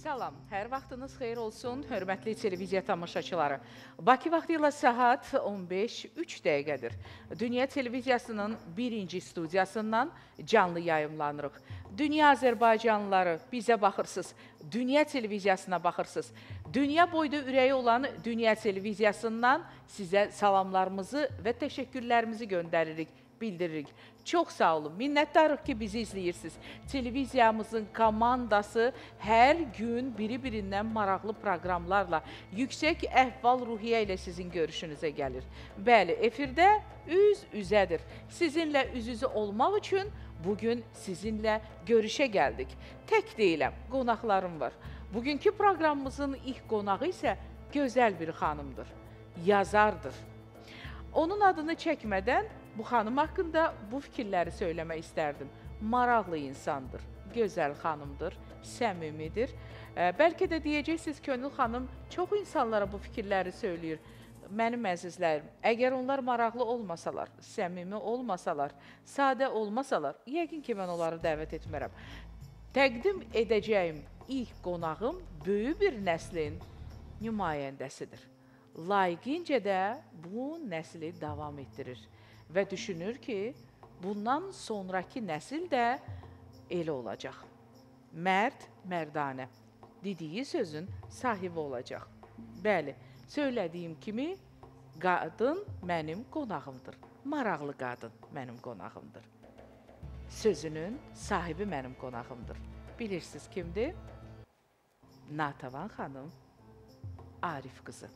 Salam, hər vaxtınız xeyir olsun, hörmətli televiziya tamaşaçıları. Bakı vaxtı ilə saat 15:03 dəqiqədir. Dünya televiziyasının birinci studiyasından canlı yayımlanırıq. Dünya Azərbaycanlıları bizə baxırsınız, dünya televiziyasına baxırsınız. Dünya boyda ürəyi olan dünya televiziyasından sizə salamlarımızı və təşəkkürlərimizi göndəririk, bildiririk. Çox sağ olun, minnətdarıq ki, bizi izləyirsiniz. Televiziyamızın komandası hər gün biri-birindən maraqlı proqramlarla, yüksək əhval-ruhiyyə ilə sizin görüşünüzə gəlir. Bəli, efirdə üz-üzədir. Sizinlə üz-üzə olmaq üçün bugün sizinlə görüşə gəldik. Tək deyiləm, qonaqlarım var. Bugünkü proqramımızın ilk qonağı isə gözəl bir xanımdır, yazardır. Onun adını çəkmədən bu xanım haqqında bu fikirləri söyləmək istərdim. Maraqlı insandır, gözəl xanımdır, səmimidir. Bəlkə də deyəcəksiniz, Könül xanım çox insanlara bu fikirləri söyləyir. Mənim əzizlərim, əgər onlar maraqlı olmasalar, səmimi olmasalar, sadə olmasalar, yəqin ki, mən onları dəvət etmərəm. Təqdim edəcəyim ilk qonağım böyük bir nəslin nümayəndəsidir. Layiqincə də bu nəsli davam etdirir və düşünür ki, bundan sonraki nəsil də elə olacaq. Mərd, mərdanə dediyi sözün sahibi olacaq. Bəli, söylədiyim kimi, qadın mənim qonağımdır. Maraqlı qadın mənim qonağımdır. Sözünün sahibi mənim qonağımdır. Bilirsiniz kimdir? Natəvan xanım, Arif qızı.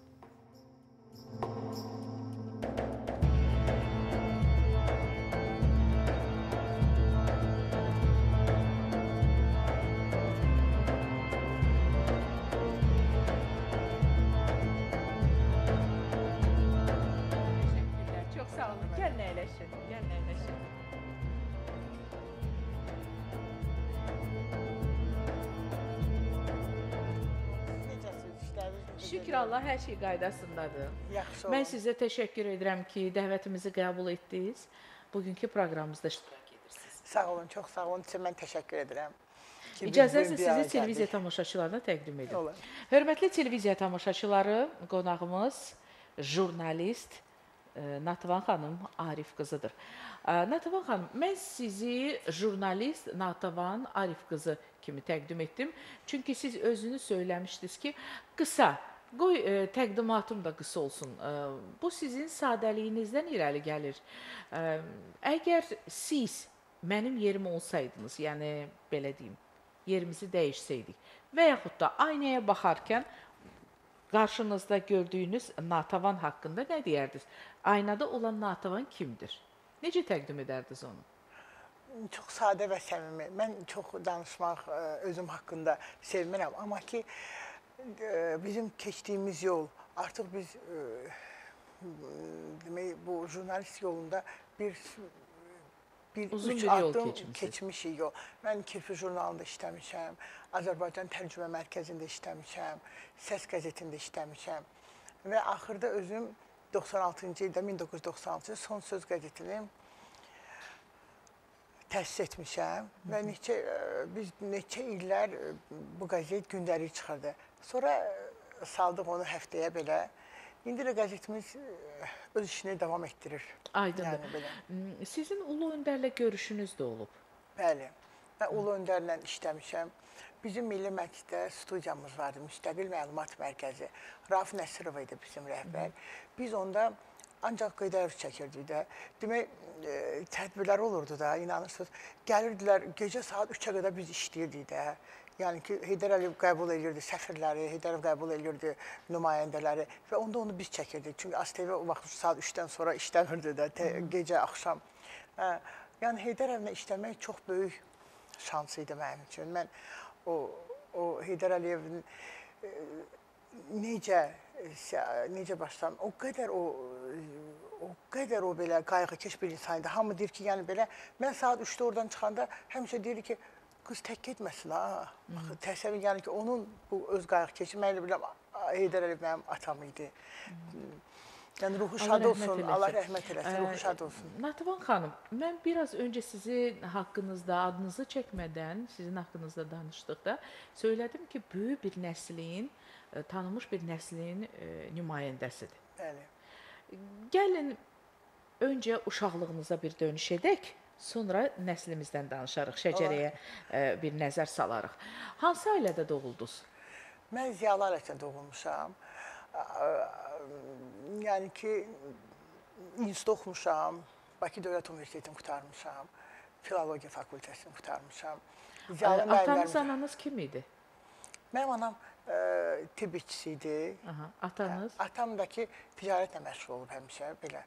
Çok sağ olun. Gəlin əyləşin. Gəlin əyləşin. Şükür Allah, hər şey qaydasındadır. Yaxşı olun. Mən sizə təşəkkür edirəm ki, dəvətimizi qəbul etdiniz. Bugünkü proqramımızda iştirak edirsiniz. Sağ olun, çox sağ olun. Sizə mən təşəkkür edirəm. İcazənizlə sizi televiziya tamaşaçılarına təqdim edim. Olur. Hörmətli televiziya tamaşaçıları, qonağımız jurnalist Natəvan xanım Arif qızıdır. Natəvan xanım, mən sizi jurnalist Natəvan Arif qızı kimi təqdim etdim. Çünki siz özünüz söyləmişdiniz ki, qısa, qoy təqdimatım da qısa olsun. Bu sizin sadəliyinizdən irəli gəlir. Əgər siz mənim yerim olsaydınız, yəni belə deyim, yerimizi dəyişsəydik və yaxud da aynaya baxarkən qarşınızda gördüyünüz Natəvan haqqında nə deyərdiniz? Aynada olan Natəvan kimdir? Necə təqdim edərdiniz onu? Çox sadə və səmimi. Mən çox danışmaq özüm haqqında sevmirəm. Amma ki, bizim keçdiyimiz yol, artıq biz demək, bu jurnalist yolunda Uzun üç bir yol addım keçmişik yol. Mən Kirpi jurnalında işləmişəm, Azərbaycan Tərcümə Mərkəzində işləmişəm, Səs qəzetində işləmişəm və axırda özüm 96-cı ildə, 1996-cı Son Söz qəzetini təsis etmişəm və biz neçə illər bu qəzet gündəlik çıxırdı. Sonra saldıq onu həftəyə belə. İndi də qəzetimiz öz işini davam etdirir. Aydındır. Sizin Ulu Öndərlə görüşünüz də olub. Bəli. Mən Ulu Öndərlə işləmişəm. Bizim Milli Məclisdə studiyamız vardı, Müstəqil Məlumat Mərkəzi. Rauf Nəsirov idi bizim rəhbər. Biz onda ancaq qeydərüz çəkirdik də. Demək, tədbirlər olurdu da, inanırsınız. Gəlirdilər, gecə saat 3-ə qədər biz işləyirdik də. Yəni ki, Heydər Əliyev qəbul edirdi səfirləri, Heydər Əliyev qəbul edirdi nümayəndələri və onda onu biz çəkirdik. Çünki ASTV o vaxt saat 3-dən sonra işləmirdi də, gecə, axşam. Yəni, Heydər Əliyevlə işləmək çox böyük şans idi mənim üçün. Mən o Heydər Əliyevin necə başlam, o qədər o belə qayğıkeş bir insan idi. Hamı deyir ki, yəni belə, mən saat 3-də oradan çıxanda həmişə deyir ki, qız tək getməsin ha. Təsəvvür, yəni ki, onun bu öz qayğıkeşi, mən elə biləm, Heydər Əliyev mənim atam idi. Yəni ruhu Allah şad rəhmət olsun, eləsin. Allah rəhmət eləsin, ruhu şad olsun. Nativan xanım, mən biraz öncə sizin haqqınızda, adınızı çəkmədən, sizin haqqınızda danışdıqda söylədim ki, böyük bir nəslin, tanınmış bir nəslin nümayəndəsidir. Bəli. Gəlin öncə uşaqlığınıza bir dönüş edək, sonra nəslimizdən danışarıq, şəcərəyə bir nəzər salarıq. Hansı ailədə doğuldunuz? Mən Ziyalı ailəsində doğulmuşam. Yəni ki, institut oxumuşam, Bakı Dövlət Universitetini qurtarmışam, Filologiya fakültəsini qurtarmışam. Atanız, ananız kim idi? Mənim anam tibb işçisi idi. Atanız? Atam da ki, ticarətlə məşğul olub həmişə, belə.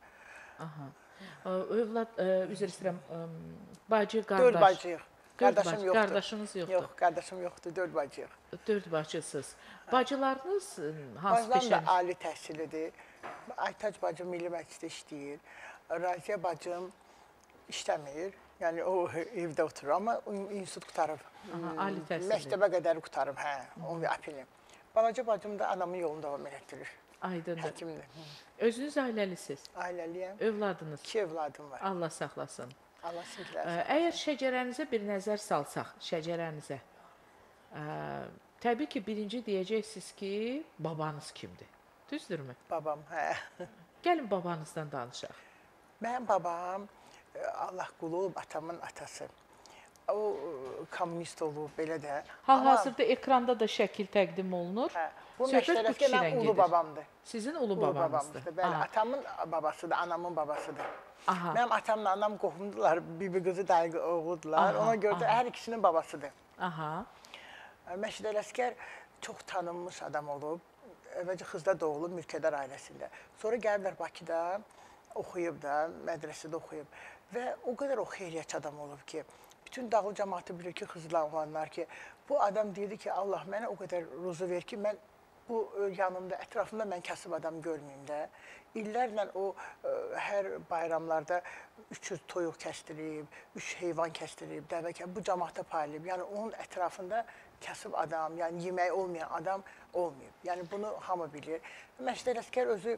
Övlad, üzr istəyirəm, bacı, qardaş. 4 bacıyıq. Qardaşım yoxdur. Qardaşınız yoxdur? Yox, qardaşım yoxdur, 4 bacıyıq. 4 bacısınız. Bacılarınız hansı Bacılarım da peşəli? ali təhsillidir. Aytac bacım Milli Məclisdə işləyir. Raziyə bacım işləmir. Yəni o evdə oturur, amma institut qutarıb. Ali təhsilli. Məktəbə qədər qutarıb, hə, 11 aprelin. Balaca bacım da anamın yolunu davam etdirir. Aydındır. Həkimdir. Özünüz ailəlisiz? Ailəliyəm. Övladınız? 2 övladım var. Allah saxlasın. Allah sizinkilərə. Əgər şəcərənizə bir nəzər salsaq, şəcərənizə, təbii ki, birinci deyəcəksiniz ki, babanız kimdir? Düzdürmü? Babam, hə. Gəlin babanızdan danışaq. Mənim babam Allah qulu olub, atamın atası. O kommunist olub, belə də. Hal-hazırda ekranda da şəkil təqdim olunur. Hə, bu Söhbət bu məşərəfkə kişidən mənim ulu gedir. babamdır. Sizin ulu Ulu babanızdır. babamızdır. Bəli, atamın babasıdır, anamın babasıdır. Aha. Mənim atamla anam qohumdular, bibi qızı dayı oğludular. Ona görə də hər ikisinin babasıdır. Aha. Məşid Ələsgər çox tanınmış adam olub. Əvvəlcə Xızda doğulub, mülkədar ailəsində. Sonra gəliblər Bakıda, oxuyub da, mədrəsədə oxuyub. Və o qədər o xeyriyyətçi adam olub ki, bütün dağlı cəmaatı bilir ki, Xızla olanlar ki, bu adam deyirdi ki, Allah mənə o qədər ruzu ver ki, mən bu yanımda, ətrafımda mən kasıb adam görməyim də. İllərlə o hər bayramlarda 300 toyuq kəsdirib, 3 heyvan kəsdirib, dəvə bu cəmaata paylayıb. Yəni onun ətrafında kasıb adam, yəni yeməyi olmayan adam olmayıb. Yəni bunu hamı bilir. Məşid Ələsgər özü,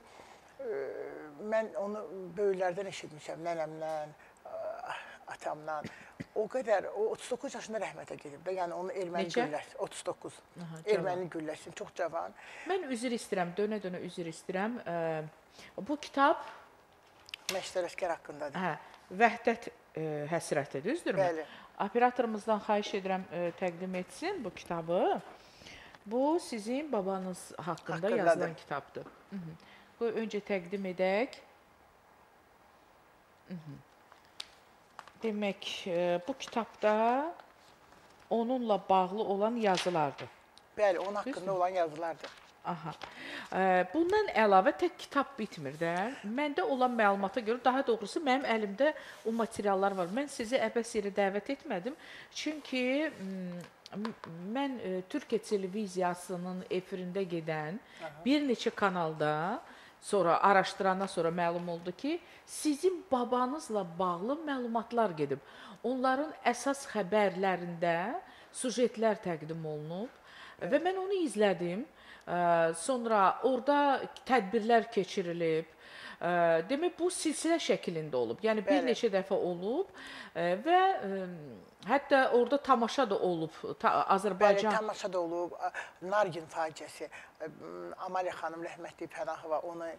mən onu böyüklərdən eşitmişəm, nənəmdən, atamdan. O qədər, o 39 yaşında rəhmətə gedib də, yəni onu erməni gülləsi, 39, erməni gülləsi, çox cavan. Mən üzr istəyirəm, dönə-dönə üzr istəyirəm. Bu kitab Məşid Ələsgər haqqındadır. hə, Vəhdət həsrəti, düzdürmü? Bəli. Operatorumuzdan xahiş edirəm təqdim etsin bu kitabı. Bu sizin babanız haqqında yazılan kitabdır. Bu öncə təqdim edək. Demək, bu kitabda onunla bağlı olan yazılardır. Bəli, onun haqqında olan yazılardır. Aha. Bundan əlavə tək kitab bitmir də. Məndə olan məlumata görə, daha doğrusu mənim əlimdə o materiallar var. Mən sizi əbəs yerə dəvət etmədim. Çünki mən Türkiyə televiziyasının efirində gedən bir neçə kanalda sonra araşdırandan sonra məlum oldu ki, sizin babanızla bağlı məlumatlar gedib. Onların əsas xəbərlərində sujetlər təqdim olunub və mən onu izlədim. Sonra orada tədbirlər keçirilib. Demək, bu silsilə şəklində olub. Yəni, bir neçə dəfə olub və hətta orada tamaşa da olub. Azərbaycan... Bəli, tamaşa da olub. Nargin faciəsi. Amaliya xanım, rəhmətli Pənahova onu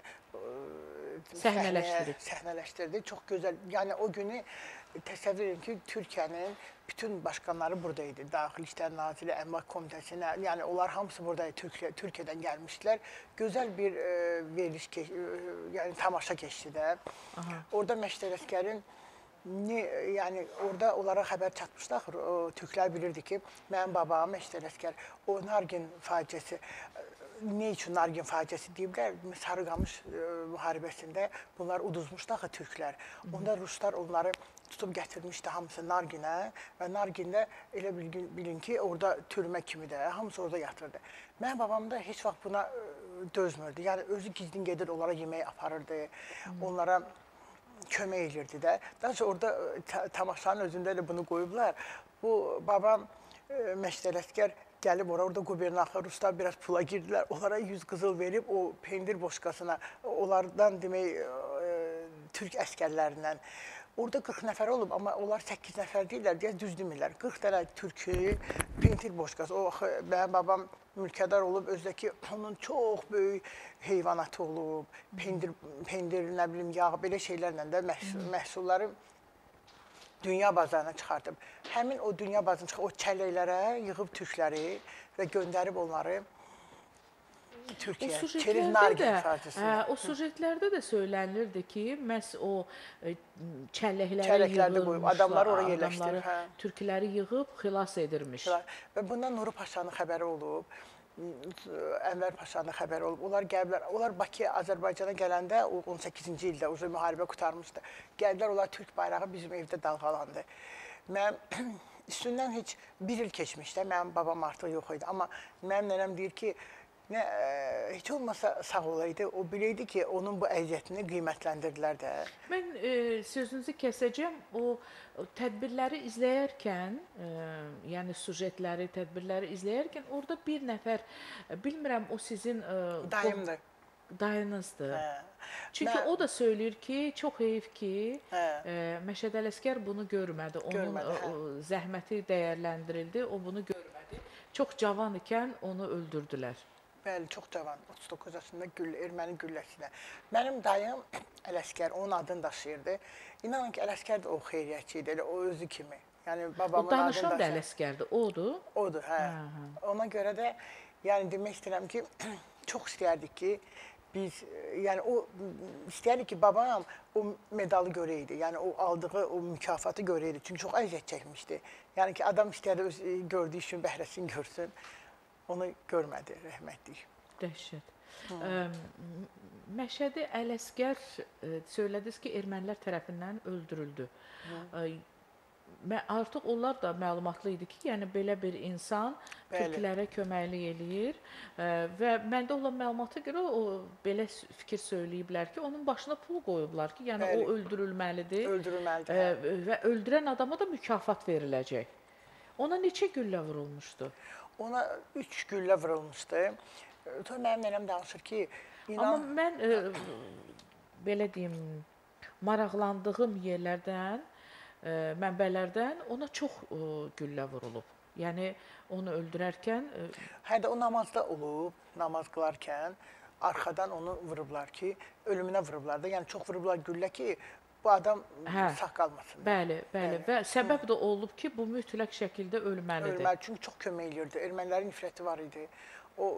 səhnələşdirdi. Çox gözəl. Yəni, o günü təsəvvür edin ki, Türkiyənin bütün başqanları buradaydı. Daxili İşlər Naziri, Əmlak Komitəsinə, yəni onlar hamısı buradaydı, Türkiyədən gəlmişdilər. Gözəl bir veriliş, yəni tamaşa keçdi də. Orada Məşid Ələsgərin, yəni orada onlara xəbər çatmışdı, axır, Türklər bilirdi ki, mənim babam Məşid Ələsgər, o Nargin faciəsi, nə üçün Nargin faciəsi deyiblər? Sarıqamış müharibəsində bunlar uduzmuşdu axı Türklər. Onda Ruslar onları tutub gətirmişdi hamısı Narginə və Nargində elə bilin ki, orada türmə kimi də, hamısı orada yatırdı. Mənim babam da heç vaxt buna dözmürdü. Yəni, özü gizlin gedir, onlara yemək aparırdı, onlara kömək edirdi də. Daha sonra orada tamaşanın özündə də bunu qoyublar. Bu babam Məşid Ələsgər Gəlib orada qubernator Ruslar biraz pula girdilər. Onlara 100 qızıl verib o pendir boşqasına, onlardan demək Türk əskərlərindən. Orada 40 nəfər olub, amma onlar 8 nəfər deyirlər, deyə düz demirlər. 40 dənə türkü, pendir boşqası. O, mənim babam mülkədar olub, özdəki onun çox böyük heyvanatı olub, pendir, nə bilim, yağ, belə şeylərlə də məhsulları dünya bazarına çıxartıb. Həmin o dünya bazarına çıxıb, o çəlləklərə yığıb türkləri və göndərib onları Türkiyə. O sujetlərdə də söylənilirdi ki, məhz o çəlləkləri yığılmışlar, adamları oraya yerləşdirib, türkləri yığıb xilas edirmiş. Və bundan Nuru Paşanın xəbəri olub, Ənvər Paşanın xəbəri olub. Onlar gəliblər, onlar Bakıya, Azərbaycana gələndə, o 18-ci ildə uzun müharibə qurtarmışdı. Gəldilər, onlar Türk bayrağı bizim evdə dalğalandı. Mənim üstündən heç bir il keçmişdə, mənim babam artıq yox idi. Amma mənim nənəm deyir ki, heç olmasa sağ olaydı, o biləydi ki, onun bu əziyyətini qiymətləndirdilər də. Mən sözünüzü kəsəcəm, o tədbirləri izləyərkən, yəni sujetləri, tədbirləri izləyərkən, orada bir nəfər, bilmirəm, o sizin dayımdır. Dayınızdır. Çünki o da söyləyir ki, çox heyif ki, Məşəd Ələsgər bunu görmədi. Onun zəhməti dəyərləndirildi, o bunu görmədi. Çox cavan ikən onu öldürdülər. Bəli, çox cavan, 39 yaşında erməni gülləsinə. Mənim dayım Ələsgər, onun adını daşıyırdı. İnanın ki, Ələsgər də o xeyriyyətçi idi, elə o özü kimi. Yəni, babamın adını daşıyırdı. O danışan da Ələsgərdir, odur? Odur, hə. Ona görə də, yəni demək istəyirəm ki, çox istəyərdik ki, biz, yəni o istəyərdik ki, babam o medalı görəydi, yəni o aldığı o mükafatı görəydi. Çünki çox əziyyət çəkmişdi. Yəni ki, adam istəyərdi öz gördüyü üçün bəhrəsini görsün. Onu görmədi, rəhmətlik. Dəhşət. Məşədi Ələsgər söylədiniz ki, ermənilər tərəfindən öldürüldü. Artıq onlar da məlumatlı idi ki, yəni belə bir insan türklərə köməklik eləyir və məndə olan məlumata görə o belə fikir söyləyiblər ki, onun başına pul qoyublar ki, yəni o öldürülməlidir. Öldürülməlidir. Və öldürən adama da mükafat veriləcək. Ona neçə güllə vurulmuşdu? Ona 3 güllə vurulmuşdu. Mənim nənəm danışır ki... Amma mən, belə deyim, maraqlandığım yerlərdən, mənbələrdən ona çox güllə vurulub. Yəni, onu öldürərkən... Hə də o namazda olub, namaz qılarkən, arxadan onu vurublar ki, ölümünə vurublar da. Yəni, çox vurublar güllə ki, bu adam sağ qalmasın. Bəli, bəli. Və səbəb də olub ki, bu mütləq şəkildə ölməlidir. Ölməli, çünki çox kömək eləyirdi. Ermənilərin nifrəti var idi. O,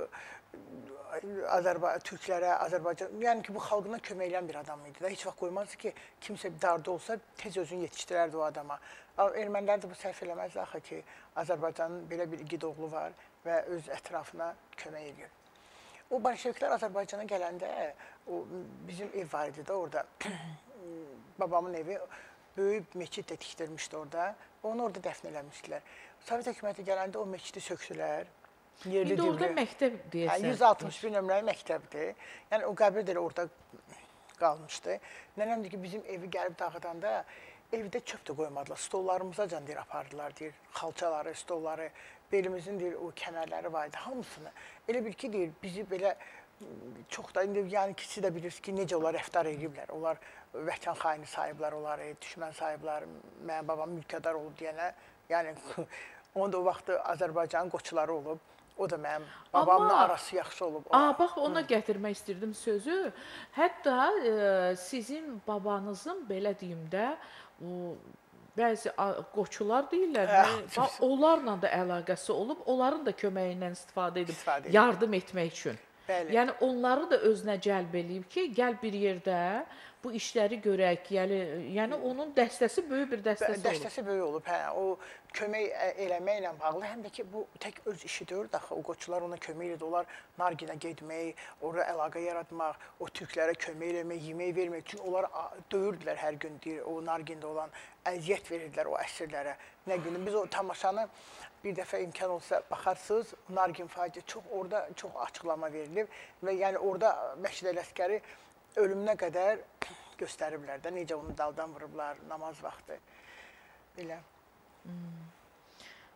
türklərə, Azərbaycan, yəni ki, bu xalqına kömək eləyən bir adam idi. Heç vaxt qoymazdı ki, kimsə darda olsa, tez özünü yetişdirərdi o adama. Ermənilər də bu səhv eləməzdi axı ki, Azərbaycanın belə bir igid oğlu var və öz ətrafına kömək edir. O, bolşeviklər Azərbaycana gələndə, bizim ev var idi da orada. Babamın evi böyük meçid də tikdirmişdi orada. Onu orada dəfn eləmişdilər. Sovet hökuməti gələndə o meçidi söksülər. İndi orada məktəb deyəsən. 161 nömrəli məktəbdir. Yəni o qəbir də orada qalmışdı. Nənəm deyir ki, bizim evi gəlib dağıdanda evdə çöp də qoymadılar. Stollarımıza can deyir, apardılar deyir. Xalçaları, stolları, belimizin deyir o kəmərləri var idi, hamısını. Elə bil ki, deyir, bizi belə çox da, indi yəni ki, siz də bilirsiniz ki, necə onlar rəftar ediblər. Onlar vətən xaini sayıblar onları, düşmən sayıblar, mənim babam mülkədar olub deyənə. Yəni, onda o vaxtı Azərbaycanın qoçuları olub. O da mənim babamla arası yaxşı olub. Bax, ona gətirmək istirdim sözü. Hətta sizin babanızın, belə deyim də, bəzi qoçular deyirlər, onlarla da əlaqəsi olub, onların da köməyindən istifadə edib, yardım etmək üçün. Yəni, onları da özünə cəlb eləyib ki, gəl bir yerdə bu işləri görək, yəni onun dəstəsi böyük bir dəstəsi olub. Dəstəsi böyük olub, hə, o kömək eləməklə bağlı, həm də ki, bu tək öz işi deyil, o qoçular ona kömək edir, onlar Narginə getmək, orada əlaqə yaratmaq, o türklərə kömək eləmək, yemək vermək, çünki onlar döyürdülər hər gün, deyir, o Nargində olan əziyyət verirdilər o əsirlərə. Nə günü, biz o tamaşanı bir dəfə imkan olsa baxarsınız, Nargin faciə orada çox açıqlama verilib və yəni orada Məşəd Ələsgəri ölümünə qədər göstəriblər də, necə onu daldan vurublar, namaz vaxtı. Belə.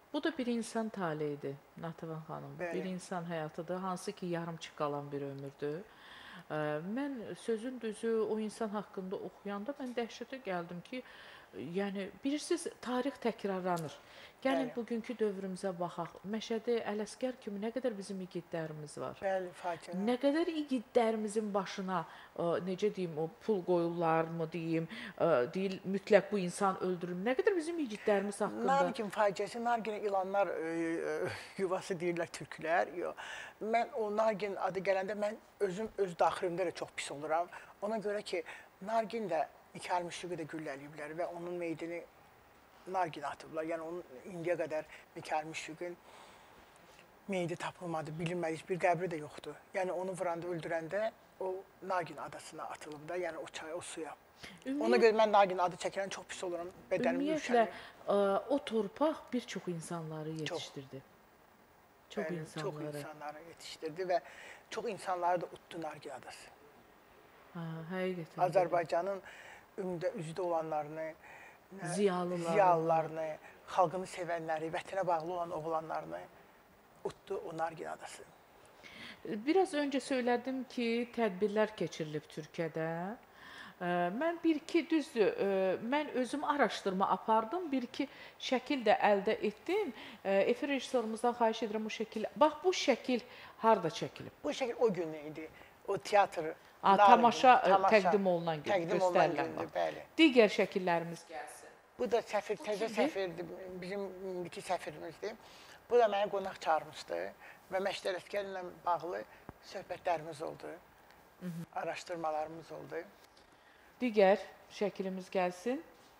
Bu da bir insan taleyidir, Natəvan xanım. Bəli. Bir insan həyatıdır, hansı ki, yarımçıq qalan bir ömürdür. Mən sözün düzü o insan haqqında oxuyanda mən dəhşətə gəldim ki, yəni bilirsiniz, tarix təkrarlanır. Gəlin Bəli. bugünkü dövrümüzə baxaq. Məşədi Ələsgər kimi nə qədər bizim igidlərimiz var. Bəli, faciə. Nə qədər igidlərimizin başına, necə deyim, o pul qoyurlar mı deyim, deyil mütləq bu insan öldürülür. Nə qədər bizim igidlərimiz haqqında. Nargin faciəsi, Narginə ilanlar yuvası deyirlər türklər. Yox. Mən o Nargin adı gələndə mən özüm öz daxilimdə də çox pis oluram. Ona görə ki, Nargin də Mikayıl Müşfiqi də gülləliyiblər və onun meydini Nargin atıblar. Yəni onun indiyə qədər Mikayıl Müşfiqin meydi tapılmadı, bilinmədi, heç bir qəbri də yoxdur. Yəni onu vuranda, öldürəndə o Nargin adasına atılıb da, yəni o çaya, o suya. Ona görə mən Nargin adı çəkilən çox pis oluram. Ümumiyyətlə, o torpaq bir çox insanları yetişdirdi. Çox Çox insanları yetişdirdi və çox insanları da utdu Nargin adası. Həqiqətən. Azərbaycanın üzüdə olanlarını, ziyalılarını, xalqını sevənləri, vətənə bağlı olan oğlanlarını utdu o Nargin adası. Biraz öncə söylədim ki, tədbirlər keçirilib Türkiyədə. Mən bir-iki düzdür, mən özüm araşdırma apardım, bir-iki şəkil də əldə etdim. Efir rejissorumuzdan xahiş edirəm bu şəkil. Bax, bu şəkil harada çəkilib? Bu şəkil o gün idi, o teatr. Tamaşa təqdim olunan gün, Təqdim olunan göstərilən gündür, vaxt. bəli. Digər şəkillərimiz gəlsin. Bu da səfir, təzə səfirdir, bizim indiki səfirimizdir. Bu da mənə qonaq çağırmışdı və Məşədi Ələsgər ilə bağlı söhbətlərimiz oldu, araşdırmalarımız oldu. Digər şəklimiz gəlsin.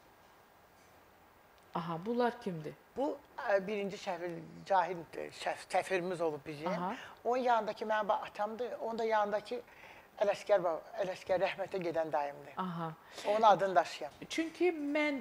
Aha, bunlar kimdir? Bu birinci səfir, Cahiddir, səfirimiz olub bizim. Aha. Onun yanındakı mənim atamdır, onun da yanındakı Ələsgər rəhmətə gedən dayımdır. Aha. Onun adını daşıyam. Çünki mən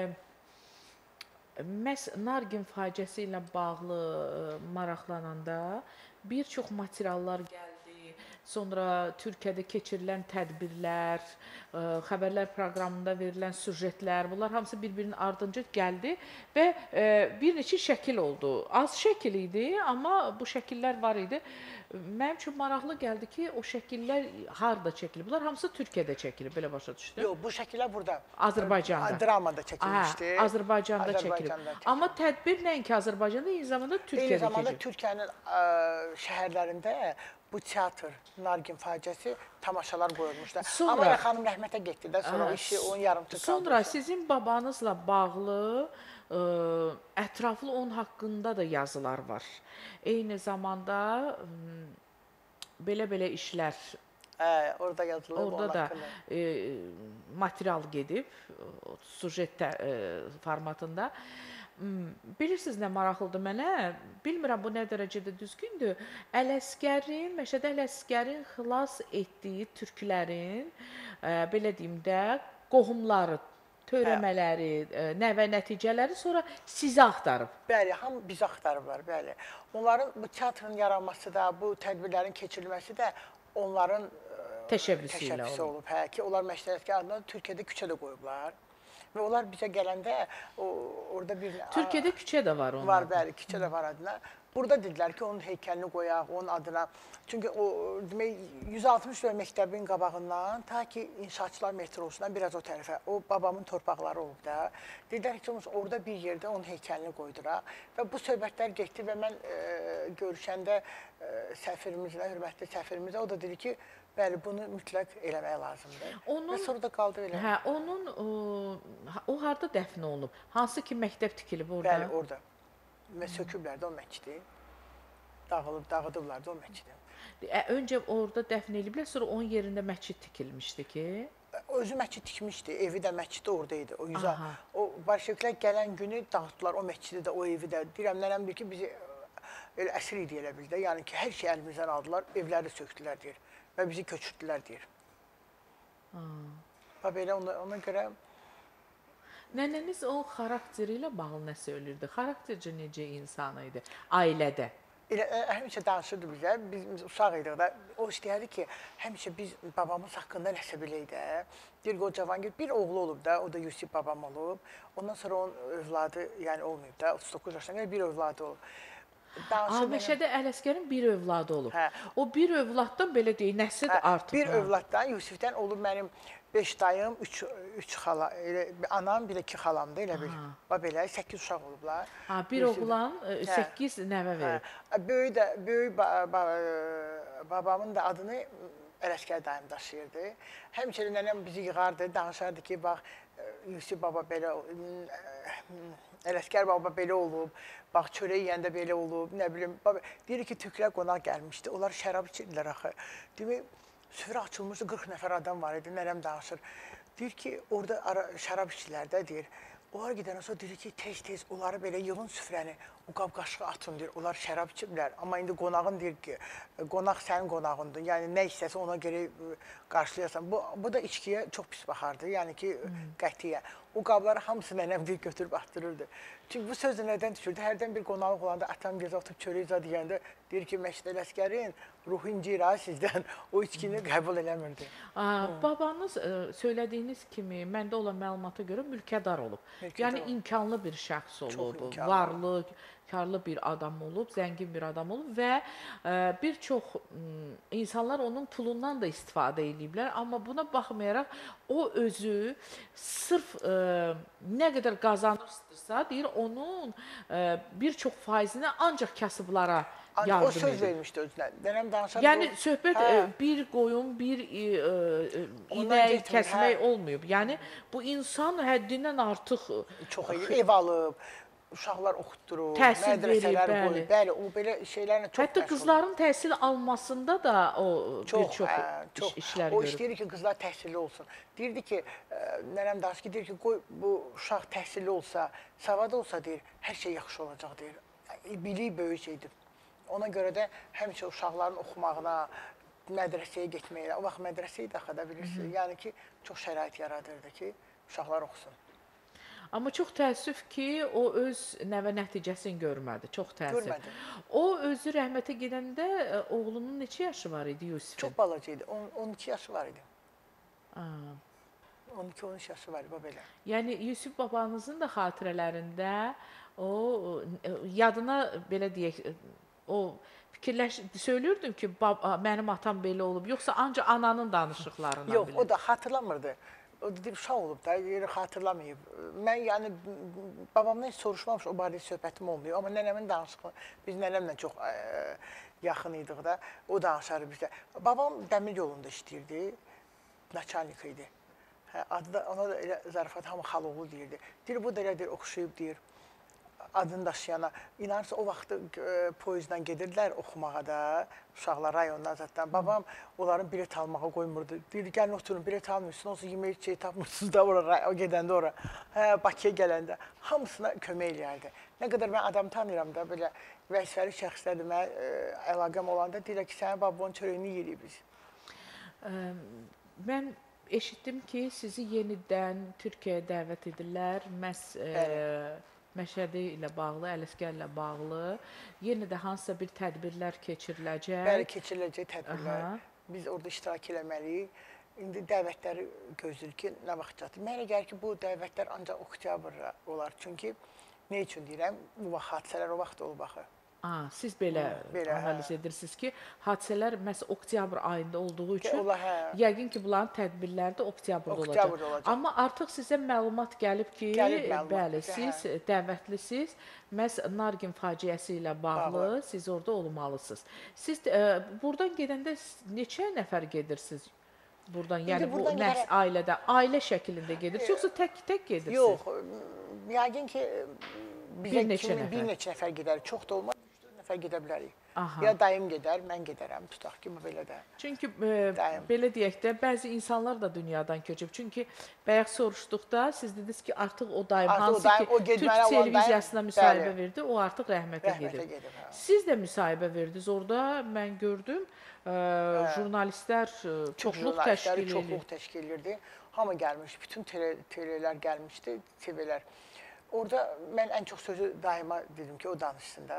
məhz Nargin faciəsi ilə bağlı maraqlananda bir çox materiallar gəldi. Sonra Türkiyədə keçirilən tədbirlər, xəbərlər proqramında verilən süjetlər, bunlar hamısı bir-birinin ardınca gəldi və bir neçə şəkil oldu. Az şəkil idi, amma bu şəkillər var idi. Mənim üçün maraqlı gəldi ki, o şəkillər harada çəkilib? Bunlar hamısı Türkiyədə çəkilib, belə başa düşdüm. Yox, bu şəkillər burada. Azərbaycanda. Dramada çəkilmişdi. Azərbaycanda çəkilib. Amma tədbir nəinki Azərbaycanda, eyni zamanda Türkiyədə Eyni zamanda keçib. Türkiyənin şəhərlərində bu teatr, Nargin faciəsi tamaşalar qoyulmuşlar. Sonra- Amma xanım rəhmətə getdi də, sonra o işi onun yarımçıq qaldı. Sonra sizin babanızla bağlı ətraflı onun haqqında da yazılar var. Eyni zamanda belə-belə işlər, Orada yazılıb onun orada da haqqında. material gedib, sujet formatında. Bilirsiniz nə maraqlıdır mənə? Bilmirəm bu nə dərəcədə düzgündür. Məşədi Ələsgərin xilas etdiyi türklərin, belə deyim də, qohumları, törəmələri, nəvə nəticələri sonra sizi axtarıb. Bəli, hamı bizi axtarıblar, bəli. Onların bu teatrın yaranması da, bu tədbirlərin keçirilməsi də onların Təşəbbüsü olub. Hə, ki, onlar Məşədi Ələsgər adına Türkiyədə küçə də qoyublar. Və onlar bizə gələndə orada bir... Türkiyədə küçə də var onun. Var, bəli, küçə də var adına. Burada dedilər ki, onun heykəlini qoyaq, onun adına. Çünki o, demək, 160 dönüm məktəbin qabağından, ta ki, inşaatçılar metrosundan biraz o tərəfə, o babamın torpaqları olub da. Dedilər ki, orada bir yerdə onun heykəlini qoyduraq. Və bu söhbətlər getdi və mən görüşəndə səfirimizlə, hörmətli səfirimizlə, o da dedi ki, bəli, bunu mütləq eləmək lazımdır. Və sonra da qaldı elə. Hə, o harada dəfn olunub? Hansı ki, məktəb tikilib orada? Bəli, orada. Və söküblər də o məscidi. Dağıdıblar da o məscidi. Öncə orada dəfn ediblər, sonra onun yerində məscid tikilmişdi ki? Özü məscid tikmişdi, evi də məscidi orada idi. O bolşeviklər gələn günü dağıtdılar o məscidi də, o evi də. Deyirəm, nənəm deyir ki, bizi elə əsir idi elə bildi. Yəni ki, hər şey əlimizdən aldılar, evləri söktülər deyir. Və bizi köçürdülər deyir. Və belə ona görə... Nənəniz onun xarakteri ilə bağlı nə söylürdü? Xaraktercə necə insan idi ailədə? Həmişə danışırdı bizə, biz uşaq idik da, o istəyərdi ki, həmişə biz babamız haqqında nəsə bilək də. Deyir ki, o Cavangir bir oğlu olub da, o da Yusif babam olub. Ondan sonra onun övladı, yəni olmayıb da, 39 yaşına qədər bir övladı olub. Meşədə Ələsgərin bir övladı olub. Hə. O bir övladdan belə deyək, nəsil artıb. Bir övladdan, Yusifdən olub mənim 5 dayım, 3 xala, anam, bir də 2 xalamdır, elə bir. Belə 8 uşaq olublar. Bir oğlan, 8 nəvə verib. Böyük babamın da adını Ələsgər dayım daşıyırdı. Həmişə nənəm bizi yığardı, danışardı ki, bax, Yusif baba belə, Ələsgər baba belə olub, bax, çörək yeyəndə belə olub, nə bilim. Deyir ki, türklər qonaq gəlmişdi, onlar şərab içirdilər axı. Demək, süfrə açılmışdı, 40 nəfər adam var idi, nənəm danışır. Deyir ki, orada şərab içdilər də, deyir. Onlar gedəndən sonra deyir ki, tez-tez onları belə yığın süfrəni, o qab-qaşığı atın, deyir. Onlar şərab içiblər. Amma indi qonağın deyir ki, qonaq sənin qonağındır. Yəni, nə istəsə ona görə qarşılayasan. Bu da içkiyə çox pis baxardı. Yəni ki, qətiyə. O qabları hamısı nənəm deyir, götürüb atdırırdı. Çünki bu söz nədən düşürdü? Hərdən bir qonaqlıq olanda atam gəzə atıb çörək zad deyəndə deyir ki, Məşəd Ələsgərin ruhu incir ha sizdən. O içkini qəbul eləmirdi. Babanız söylədiyiniz kimi, məndə olan məlumata görə mülkədar olub. Yəni, imkanlı bir şəxs olub, varlı, karlı bir adam olub, zəngin bir adam olub və bir çox insanlar onun pulundan da istifadə ediblər. Amma buna baxmayaraq, o özü sırf nə qədər qazanırsa, deyir, onun bir çox faizini ancaq kasıblara yardım edir. O söz vermişdi özünə. Nənəm danışardı. Yəni, söhbət bir qoyun, bir inək kəsmək olmayıb. Yəni, bu insan həddindən artıq çox ev alıb, uşaqlar oxutdurur, mədrəsələr qoyub. Bəli, o belə şeylərlə çox məşğul. Hətta qızların təhsil almasında da o bir çox işlər görür. O istəyir ki, qızlar təhsilli olsun. Deyirdi ki, nənəm danışır ki, deyir ki, qoy bu uşaq təhsilli olsa, savad olsa, deyir, hər şey yaxşı olacaq, deyir. Bilik böyük şeydir. Ona görə də həmişə uşaqların oxumağına, mədrəsəyə getməyinə, o vaxt mədrəsə idi axı da bilirsiniz. Yəni ki, çox şərait yaradırdı ki, uşaqlar oxusun. Amma çox təəssüf ki, o öz nəvə nəticəsini görmədi. Çox təəssüf. Görmədi. O özü rəhmətə gedəndə oğlunun neçə yaşı var idi Yusifin? Çox balaca idi. 12 yaşı var idi. 12-13 yaşı var idi, belə. Yəni, Yusif babanızın da xatirələrində o yadına, belə deyək, o söylürdün ki, mənim atam belə olub, yoxsa ancaq ananın danışıqlarından bilir? Yox, o da xatırlamırdı. O da deyir, uşaq olub da, yeri xatırlamayıb. Mən, yəni, babamdan heç soruşmamış, o barədə söhbətim olmuyor. Amma nənəmin danışıqları, biz nənəmlə çox yaxın idik da, o danışarı bizdə. Babam dəmir yolunda işləyirdi, naçalnik idi. Adı da, ona da elə zarafat, hamı xaloğlu deyirdi. Deyir, bu da elə deyir, oxşayıb deyir. Adını daşıyana, inanırsa o vaxtı poyuzdan gedirdilər oxumağa da, uşaqlar rayondan zaten. Babam onların bilet almağa qoymurdu. Deyir, gəlin oturun, bilet almıyorsun, olsa yemək şey tapmırsınız da o gedəndə ora. Bakıya gələndə hamısına kömək eləyərdi. Nə qədər mən adam tanıyıram da, belə vəzifəli şəxslərdir, mən əlaqəm olanda deyirlər ki, sənin babamın çörəyini yeyirik biz. Mən eşitdim ki, sizi yenidən Türkiyəyə dəvət edirlər, məhz Məşədi ilə bağlı, Ələsgərlə bağlı, yenə də hansısa bir tədbirlər keçiriləcək. Bəli, keçiriləcək tədbirlər. Biz orada iştirak eləməliyik. İndi dəvətləri gözləyir ki, nə vaxt çatır. Mənə gəlir ki, bu dəvətlər ancaq oktyabrda olar. Çünki nə üçün deyirəm, bu vaxt hadisələr o vaxt olub axı. Siz belə analiz edirsiniz ki, hadisələr məhz oktyabr ayında olduğu üçün, yəqin ki, bunların tədbirləri də oktyabrda olacaq. Amma artıq sizə məlumat gəlib ki, bəli, siz dəvətlisiniz, məhz Nargin faciəsi ilə bağlı siz orada olmalısınız. Siz buradan gedəndə neçə nəfər gedirsiniz? Buradan, yəni bu məhz ailədə, ailə şəkilində gedirsiniz, yoxsa tək gedirsiniz? Yox, yəqin ki, bir neçə nəfər gedər, çox da olmaz. Nəfər gedə bilərik. Ya dayım gedər, mən gedərəm, tutaq ki, belə də. Çünki belə deyək də, bəzi insanlar da dünyadan köçüb. Çünki bayaq soruşduqda siz dediniz ki, artıq o dayım, hansı ki, Türk televiziyasına müsahibə verdi, o artıq rəhmətə gedib. Siz də müsahibə verdiniz orada, mən gördüm, jurnalistlər çoxluq təşkil edirdi. Hamı gəlmiş, bütün telelər gəlmişdi, TV-lər. Orada mən ən çox sözü daima dedim ki, o danışsın da.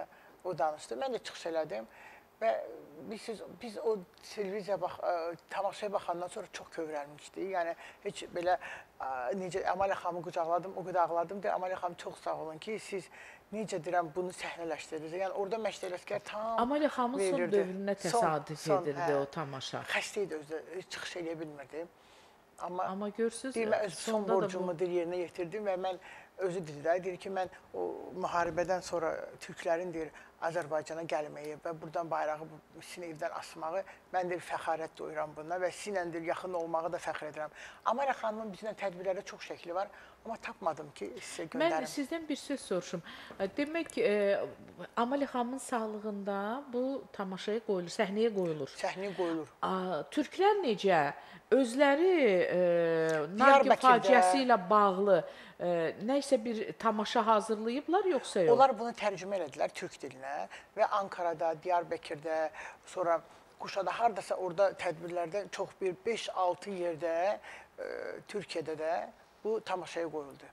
o danışdı. Mən də çıxış elədim və biz o televiziya tamaşaya baxandan sonra çox kövrəlmişdik. Yəni heç belə necə Amalə xanımı qucaqladım, o qədər ağladım. Deyir, Amalə xanım çox sağ olun ki, siz necə deyirəm bunu səhnələşdirirsiniz. Yəni orada Məşədi Ələsgər tam Amalə xanımın son verirdi. dövrünə təsadüf edirdi o tamaşa. Xəstə idi özü, çıxış eləyə bilmirdi. Amma görürsüz, deyir, mən öz son borcumu yerinə yetirdim və mən özü deyir ki, mən o müharibədən sonra türklərin deyir Azərbaycana gəlməyi və buradan bayrağı sinirdən asmağı mən deyir fəxarət duyuram bundan və sizinlə deyir yaxın olmağı da fəxr edirəm. Amalə xanımın bizlə tədbirlərdə çox şəkli var, amma tapmadım ki sizə göndərim. Mən sizdən bir söz soruşum. Demək Amalə xanımın sağlığında bu tamaşaya qoyulur, səhnəyə qoyulur. Səhnəyə qoyulur. Türklər necə? Özləri Nargin faciəsi ilə bağlı nə isə bir tamaşa hazırlayıblar, yoxsa yox? Onlar bunu tərcümə elədilər türk dilinə və Ankarada, Diyarbəkirdə, sonra Quşada, hardasa orada tədbirlərdə çox bir 5-6 yerdə Türkiyədə də bu tamaşaya qoyuldu.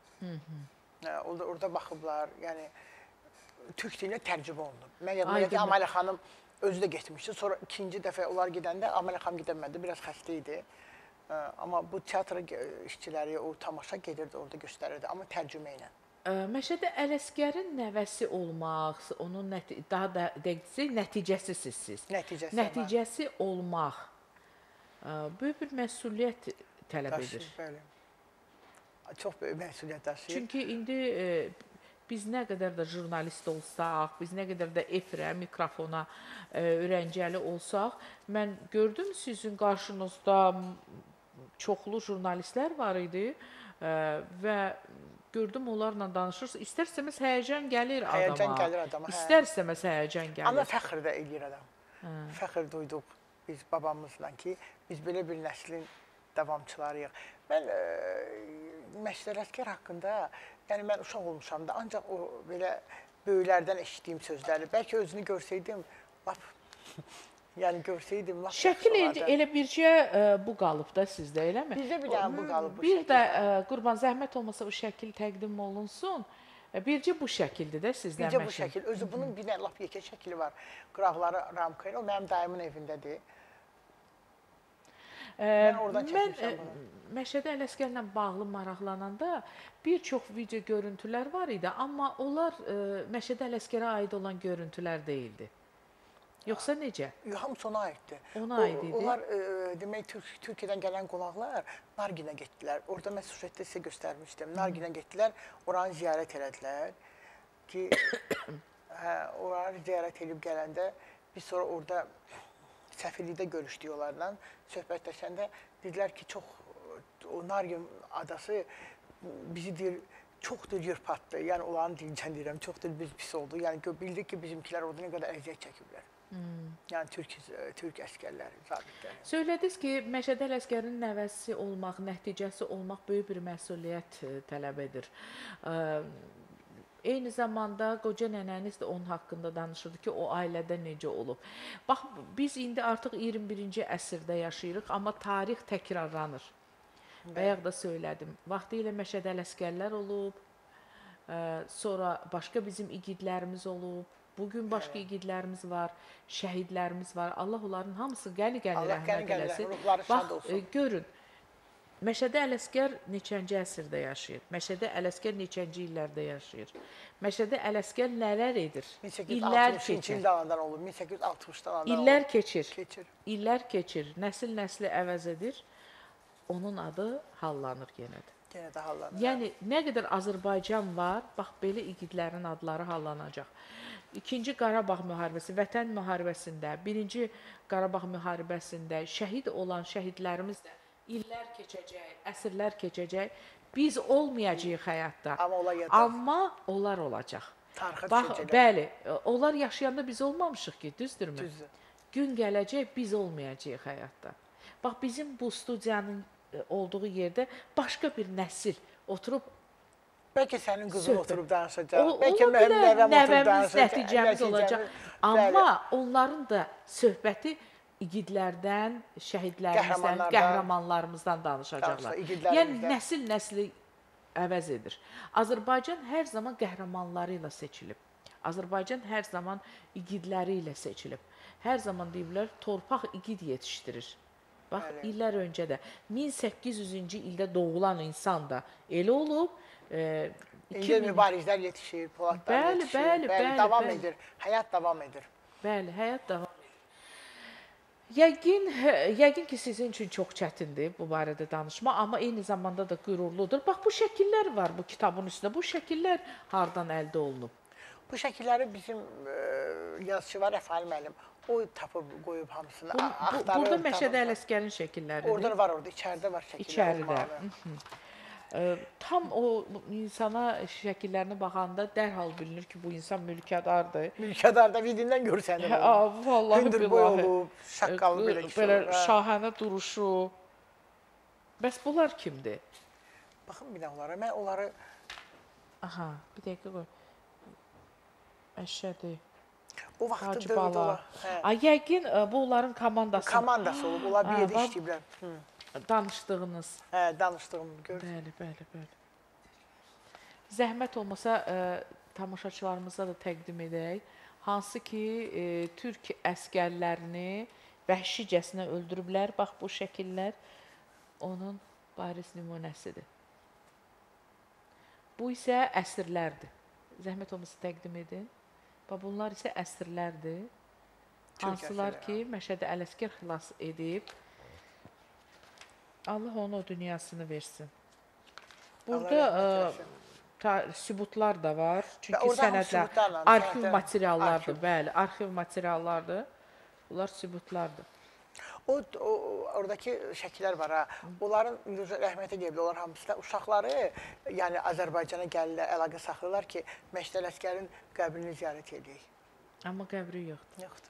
Orada baxıblar, yəni türk dilinə tərcümə olunub. Mən yadımda ki, Amalə xanım özü də getmişdi. Sonra ikinci dəfə onlar gedəndə Amalə xanım gedəmədi, biraz xəstə idi. Amma bu teatr işçiləri o tamaşa gedirdi, orada göstərirdi, amma tərcümə ilə. Məşədi Ələsgərin nəvəsi olmaq, onun daha da dəqiqcə nəticəsisiz siz. Nəticəsi olmaq böyük bir məsuliyyət tələb edir. Bəli. Çox böyük məsuliyyət daşıyır. Çünki indi biz nə qədər də jurnalist olsaq, biz nə qədər də efirə, mikrofona öyrəncəli olsaq, mən gördüm sizin qarşınızda çoxlu jurnalistlər var idi və gördüm onlarla danışırsınız. İstər-istəməz həyəcan gəlir adama. Həyəcan gəlir adama. İstər-istəməz həyəcan gəlir. Amma fəxr də eləyir adam. Fəxr duyduq biz babamızla ki, biz belə bir nəslin davamçılarıyıq. Mən Məşədi Ələsgər haqqında, yəni mən uşaq olmuşam da, ancaq o belə böyüklərdən eşitdiyim sözləri, bəlkə özünü görsəydim, lap, yəni görsəydim, lap şəkil elə bircə bu qalıb da sizdə, eləmi? Bizdə bir dənə bu qalıb. Bir də Qurban, zəhmət olmasa bu şəkil təqdim olunsun. Bircə bu şəkildir də sizdən məşhur. Bircə bu şəkil. Özü bunun bir dənə lap yekə şəkili var. Qıraqları ramka ilə, o mənim dayımın evindədir. Mən Məşədi Ələsgərlə bağlı maraqlananda bir çox video görüntülər var idi, amma onlar Məşədi Ələsgərə aid olan görüntülər deyildi. Yoxsa necə? Hamısı ona aiddir. Ona aid idi. Onlar, demək, Türkiyədən gələn qonaqlar Narginə getdilər. Orada mən sujetdə sizə göstərmişdim. Narginə getdilər, oranı ziyarət elədilər ki, oranı ziyarət edib gələndə biz sonra orada səfirlikdə görüşdük onlarla, söhbətləşəndə dedilər ki, o Nargin adası bizi deyir, çoxdur yırpatdı. Yəni, onların dilincən deyirəm, çoxdur biz pis oldu. Yəni, bildik ki, bizimkilər orada nə qədər əziyyət çəkiblər. Yəni, Türk əskərləri, zabitləri. Söylədiniz ki, Məşədi Ələsgərin nəvəsi olmaq, nəticəsi olmaq böyük bir məsuliyyət tələb edir. Eyni zamanda qoca nənəniz də onun haqqında danışırdı ki, o ailədə necə olub. Bax, biz indi artıq 21-ci əsrdə yaşayırıq, amma tarix təkrarlanır. Bayaq da söylədim, vaxtilə Məşədi Ələsgərlər olub, sonra başqa bizim igidlərimiz olub, bugün başqa igidlərimiz var, şəhidlərimiz var. Allah onların hamısını qəni-qəni rəhmət eləsin. Bax, görün, Məşədi Ələsgər neçənci əsrdə yaşayır? Məşədi Ələsgər neçənci illərdə yaşayır? Məşədi Ələsgər nələr edir? İllər keçir. 1860-dan İllər keçir. İllər keçir. Nəsil-nəsli əvəz edir. Onun adı hallanır yenə də. Yenə də hallanır. Yəni, nə qədər Azərbaycan var, bax, belə igidlərin adları hallanacaq. İkinci Qarabağ müharibəsi, Vətən müharibəsində, birinci Qarabağ müharibəsində şəhid olan şəhidlərimiz də illər keçəcək, əsrlər keçəcək. Biz olmayacağıq həyatda. Amma onlar olacaq. Bax, bəli, onlar yaşayanda biz olmamışıq ki, düzdürmü? Düzdür. Gün gələcək, biz olmayacağıq həyatda. Bax, bizim bu studiyanın olduğu yerdə başqa bir nəsil oturub, bəlkə sənin qızın oturub danışacaq, bəlkə mənim nəvəm oturub danışacaq, nəticəmiz olacaq. Amma onların da söhbəti igidlərdən, şəhidlərimizdən, qəhrəmanlarımızdan danışacaqlar. Yəni, nəsil-nəsli əvəz edir. Azərbaycan hər zaman qəhrəmanları ilə seçilib. Azərbaycan hər zaman igidləri ilə seçilib. Hər zaman deyiblər, torpaq igid yetişdirir. Bax, illər öncə də 1800-cü ildə doğulan insan da elə olub. İndi mübarizlər yetişir, polatlar yetişir. Bəli, davam edir. Həyat davam edir. Bəli, həyat davam edir. Yəqin ki, sizin üçün çox çətindir bu barədə danışma, amma eyni zamanda da qürurludur. Bax, bu şəkillər var bu kitabın üstündə. Bu şəkillər hardan əldə olunub? Bu şəkilləri bizim yazıçı var, Rəfail müəllim. O tapıb qoyub hamısını. Burada Məşədi Ələsgərin şəkilləridir. Orada var, orada. İçəridə var şəkillər. İçəridə. Tam o insana şəkillərinə baxanda dərhal bilinir ki, bu insan mülkədardır. Mülkədar da vidindən görsənir. Vallahi hündürboy olub, şaqqalı belə kişi olur. Şahənə duruşu. Bəs bunlar kimdir? Baxın bir də onlara. Mən onları... Aha, bir dəqiqə qoy. Məşədi. O vaxtı dövd olar. Yəqin bu onların komandası. Komandası olub. Onlar bir yerdə işləyiblər. Danışdığınız. Danışdığım gör. Bəli. Zəhmət olmasa tamaşaçılarımıza da təqdim edək. Hansı ki, türk əskərlərini vəhşicəsinə öldürüblər. Bax, bu şəkillər onun bariz nümunəsidir. Bu isə əsirlərdir. Zəhmət olmasa təqdim edin. Bunlar isə əsirlərdir. Hansılar ki, Məşədi Ələsgər xilas edib. Allah onu o dünyasını versin. Burada sübutlar da var. Çünki sənədlər, arxiv materiallardır. Bəli, arxiv materiallardır. Bunlar sübutlardır. Oradakı şəkillər var. Onların rəhmətə deyiblər, onlar hamısı da uşaqları yəni Azərbaycana gəlirlər, əlaqə saxlayırlar ki, Məşədi Ələsgərin qəbrini ziyarət edək. Amma qəbri yoxdur. Yoxdur.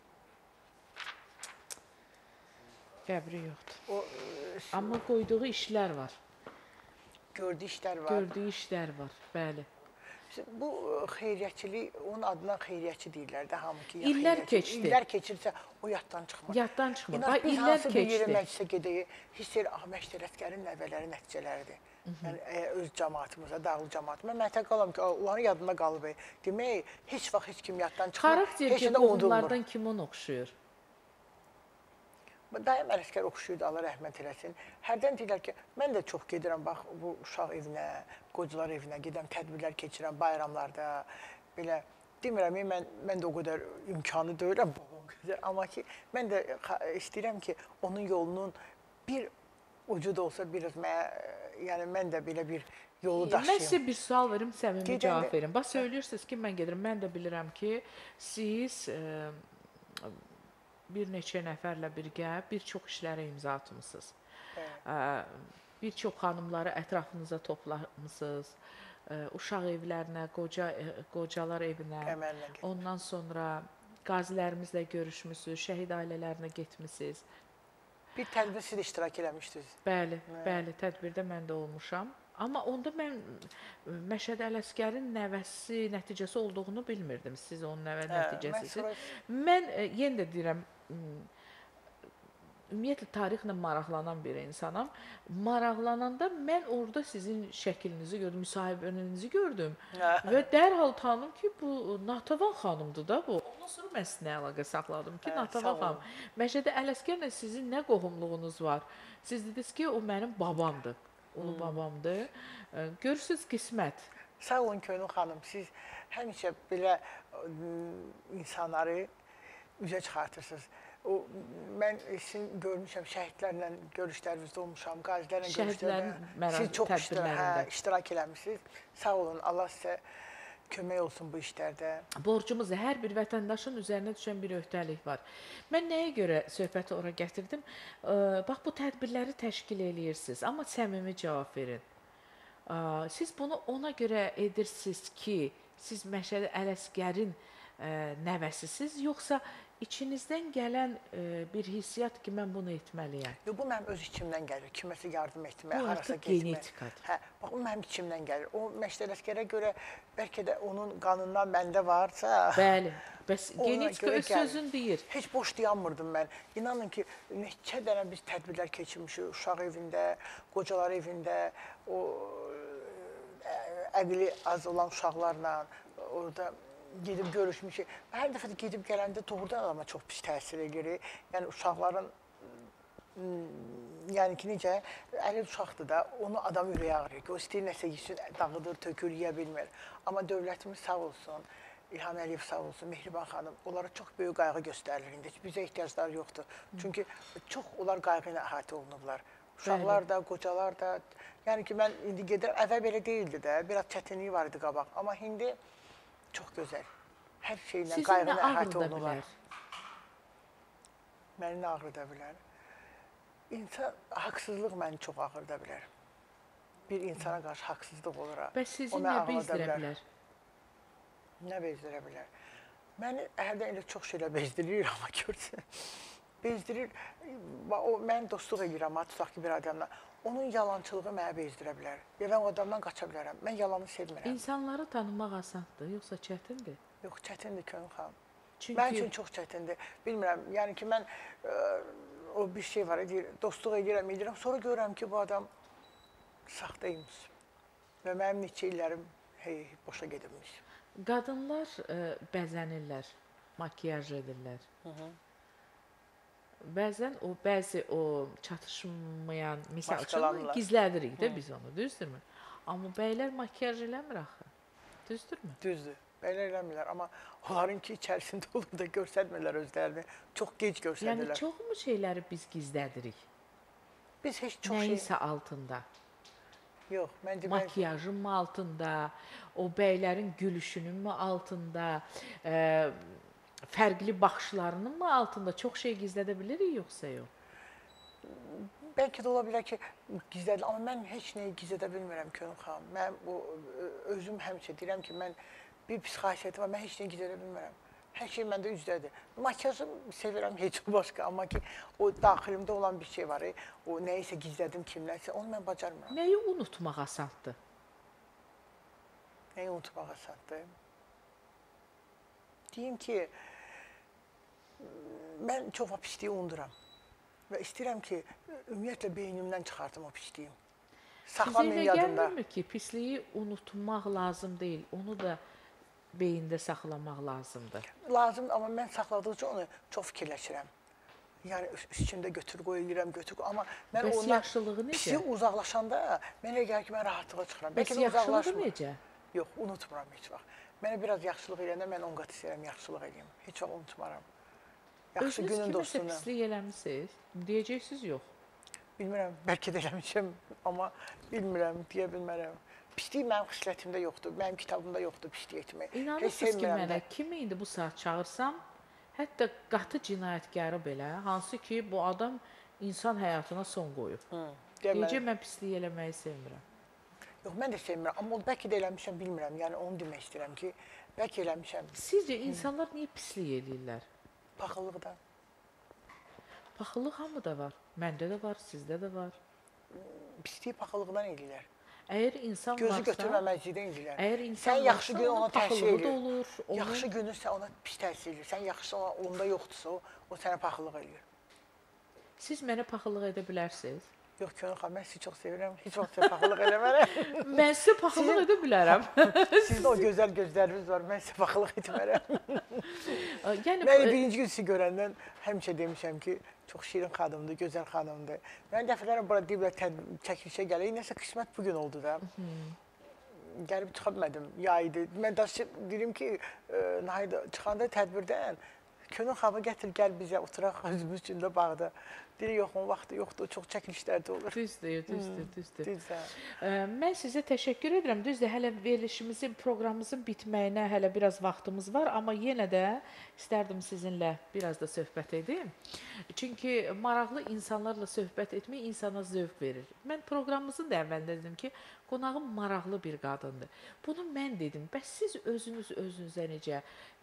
Qəbri yoxdur. Amma qoyduğu işlər var. Gördüyü işlər var. Gördüyü işlər var, bəli. Bu xeyriyyətçilik, onun adına xeyriyyətçi deyirlər də, hamı ki, İllər keçdi. İllər keçirsə, o yaddan çıxmır. Yaddan çıxmır. Biz hansı bir yeri məclisə gedək, hiss edir, Məşədi Ələsgərin nəvələri nəticələridir. Yəni, öz cəmaatımıza, dağlı cəmaatımıza. Mən tək qalam ki, onların yadında qalıb. Demək, heç vaxt heç kim yaddan çıxmır. Xarakter ki, qohumlardan kim onu oxşuyur? Dayım Ələsgər oxşuyurdu, Allah rəhmət eləsin. Hərdən deyirlər ki, mən də çox gedirəm, bax, bu uşaq evinə, qocalar evinə gedəm, tədbirlər keçirəm, bayramlarda, belə. Demirəm, mən də o qədər imkanı deyirəm, amma ki, mən də istəyirəm ki, onun yolunun bir ucu da olsa, biraz yəni mən də belə bir yolu daşıyım. Mən sizə bir sual verim, səmimi cavab verin. Bax, söylüyorsunuz ki, mən gedirəm, mən də bilirəm ki, siz bir neçə nəfərlə birgə bir çox işlərə imza atmışsınız. Bir çox xanımları ətrafınıza toplamısınız. Uşaq evlərinə, qocalar evinə, ondan sonra qazilərimizlə görüşmüsünüz, şəhid ailələrinə getmişsiniz. Bir tədbir siz iştirak eləmişdiniz. Bəli, tədbirdə mən də olmuşam. Amma onda mən Məşədi Ələsgərin nəvəsi, nəticəsi olduğunu bilmirdim. Siz onun nəvə nəticəsisiniz. Mən yenə də deyirəm, ümumiyyətlə tarixlə maraqlanan bir insanam. Maraqlananda mən orada sizin şəklinizi gördüm, müsahibinizi gördüm və dərhal tanıdım ki, bu Natəvan xanımdır da bu. Ondan sonra mən sizinlə əlaqə saxladım ki, Natəvan xanım, Məşədi Ələsgərlə sizin nə qohumluğunuz var? Siz dediniz ki, o mənim babamdır. Ulu babamdır. Görürsünüz, qismət. Sağ olun Könül xanım, siz həmişə belə insanları üzə çıxartırsınız. Mən sizin görmüşəm, şəhidlərlə görüşlərinizdə olmuşam, qazilərlə görüşlərdə. Siz çox iştirak eləmişsiniz. Sağ olun, Allah sizə kömək olsun bu işlərdə. Borcumuzda hər bir vətəndaşın üzərinə düşən bir öhdəlik var. Mən nəyə görə söhbəti ora gətirdim? Bax, bu tədbirləri təşkil eləyirsiniz, amma səmimi cavab verin. Siz bunu ona görə edirsiniz ki, siz Məşədi Ələsgərin nəvəsisiniz, yoxsa İçinizdən gələn bir hissiyat ki, mən bunu etməliyəm. Yox, bu mənim öz içimdən gəlir. Kiməsə yardım etmək, bu harasa getmək. Bu artıq genetikadır. Bax, o mənim içimdən gəlir. O Məşədi Ələsgərə görə bəlkə də onun qanından məndə varsa... Bəli, bəs genetika öz sözün deyir. Heç boş dayanmırdım mən. İnanın ki, neçə dənə biz tədbirlər keçirmişik. Uşaq evində, qocalar evində, o əqli az olan uşaqlarla, orada gedib görüşmüşük. Hər dəfə də gedib gələndə doğrudan adama çox pis təsir edir. Yəni uşaqların yəni ki, necə, əli uşaqdır da, onu adam ürəyi ağrıyır ki, o istəyir nəsə yesin, dağıdır, tökür, yeyə bilmir. Amma dövlətimiz sağ olsun, İlham Əliyev sağ olsun, Mehriban xanım, onlara çox böyük qayğı göstərilir indi. Bizə ehtiyacları yoxdur. Çünki çox onlar qayğı ilə əhatə olunublar. Uşaqlar da, qocalar da. Yəni ki, mən indi gedirəm, əvvəl belə deyildi də, biraz çətinliyi var idi qabaq. Amma indi çox gözəl. Hər şeylə qayğı ilə əhatə olunurlar. Məni nə ağrıda bilər? İnsan, haqsızlıq məni çox ağırda bilər. Bir insana qarşı haqsızlıq olur. Bəs sizi nə bezdirə bilər? Nə bezdirə bilər? Məni hərdən elə çox şeylə bezdirir, amma görsün. Bezdirir, mən dostluq edirəm, tutaq ki, bir adamla. Onun yalançılığı mənə bezdirə bilər. Ya mən o adamdan qaça bilərəm. Mən yalanı sevmirəm. İnsanları tanımaq asandır, yoxsa çətindir? Yox, çətindir Könül xanım. Çünki... Mən üçün çox çətindir. Bilmirəm, yəni ki, mən o bir şey var, dostluq edirəm. Sonra görürəm ki, bu adam saxtaymış. Və mənim neçə illərim boşa gedibmiş. Qadınlar bəzənirlər, makiyaj edirlər. Bəzən bəzi çatışmayan, misal üçün gizlədirik də biz onu, düzdürmü? Amma bəylər makiyaj eləmir axı, düzdürmü? Düzdür, bəylər eləmirlər, amma onlarınki içərisində olur da göstərmirlər özlərini, çox gec göstərirlər. Yəni, çoxmu şeyləri biz gizlədirik? Biz heç çox şey... Nəyisə altında? Yox, məncə... Makiyajın mı altında, o bəylərin gülüşünün mü altında, fərqli baxışlarının mı altında çox şey gizlədə bilirik, yoxsa yox? Bəlkə də ola bilər ki, gizlədir, amma mən heç nəyi gizlədə bilmirəm Könül xanım. Mən özüm həmişə deyirəm ki, mən bir pis xasiyyətim var, mən heç nəyi gizlədə bilmirəm. Hər şey məndə üzdədir. Makiyajı sevirəm, heç o başqa, amma ki, o daxilimdə olan bir şey var, o nəyisə gizlədim kimlərsə, onu mən bacarmıram. Nəyi unutmaq asandır? Nəyi unutmaq asandır? Deyim ki, mən çox o pisliyi unuduram və istəyirəm ki, ümumiyyətlə beynimdən çıxartım o pisliyi. Saxlamayım yadında. Sizə elə gəlmirmi ki, pisliyi unutmaq lazım deyil, onu da beyində saxlamaq lazımdır? Lazım, amma mən saxladıqca onu çox fikirləşirəm. Yəni, üstündə götür qoyuram, amma mən ondan yaxşılığı necə? Pisi uzaqlaşanda mənə gəlir ki, mən rahatlığa çıxıram. Bəs yaxşılığı necə? Yox, unutmuram heç vaxt. Mənə biraz yaxşılıq eləyəndə mən 10 qat istəyirəm, yaxşılıq eləyəm. Heç vaxt unutmaram. Yaxşı günün dostunu. Özünüz kiməsə pislik eləmişsiniz? Deyəcəksiniz, yox. Bilmirəm, bəlkə də eləmişəm, amma bilmirəm, deyə bilmərəm. Pislik mənim xislətimdə yoxdur, mənim kitabımda yoxdur pislik etmək. İnanırsınız ki, mənə kimi indi bu saat çağırsam, hətta qatı cinayətkarı belə, hansı ki, bu adam insan həyatına son qoyub. Deyəcək, mən pislik eləməyi sevmirəm. Yox, mən də sevmirəm, amma bəlkə də eləmişəm, bilmirəm. Yəni, onu demək istəyirəm ki, bəlkə eləmişəm. Sizcə, insanlar niyə pislik eləyirlər? Paxıllıqdan. Paxıllıq hamıda var. Məndə də var, sizdə də var. Pisliyi paxıllıqdan eləyirlər. Əgər insan varsa... Gözü götürməməclikdən eləyirlər. Əgər insan varsa, onun paxıllığı da olur. Yaxşı gününsə ona pis təsir edir. Sən yaxşısı onda yoxdursa, o sənə paxıllıq eləyir. Siz mənə paxıllıq edə bilərsiniz? Yox, Könül xanım, mən sizi çox sevirəm. Heç vaxt sizə paxıllıq eləmərəm. Mən sizə paxıllıq edə bilərəm. Sizdə o gözəl gözləriniz var, mən sizə paxıllıq etmərəm. Mən birinci gün sizi görəndən həmişə demişəm ki, çox şirin xanımdır, gözəl xanımdır. Mən dəfələrlə bura deyiblər, çəkilişə gələk, nəsə qismət bugün oldu da. Gəlib çıxa bilmədim, yaydı. Mən deyirəm ki, çıxanda tədbirdən, Könül xanımı gətir, gəl bizə, oturaq özümüz üçün də bağda. Deyir, yox, onun vaxtı yoxdur, çox çəkilişlərdə olur. Düzdür. Mən sizə təşəkkür edirəm. Düzdür, hələ verilişimizin, proqramımızın bitməyinə hələ biraz vaxtımız var, amma yenə də istərdim sizinlə biraz da söhbət edim. Çünki maraqlı insanlarla söhbət etmək insana zövq verir. Mən proqramımızın da əvvəlində dedim ki, qonağım maraqlı bir qadındır. Bunu mən dedim. Bəs siz özünüzə necə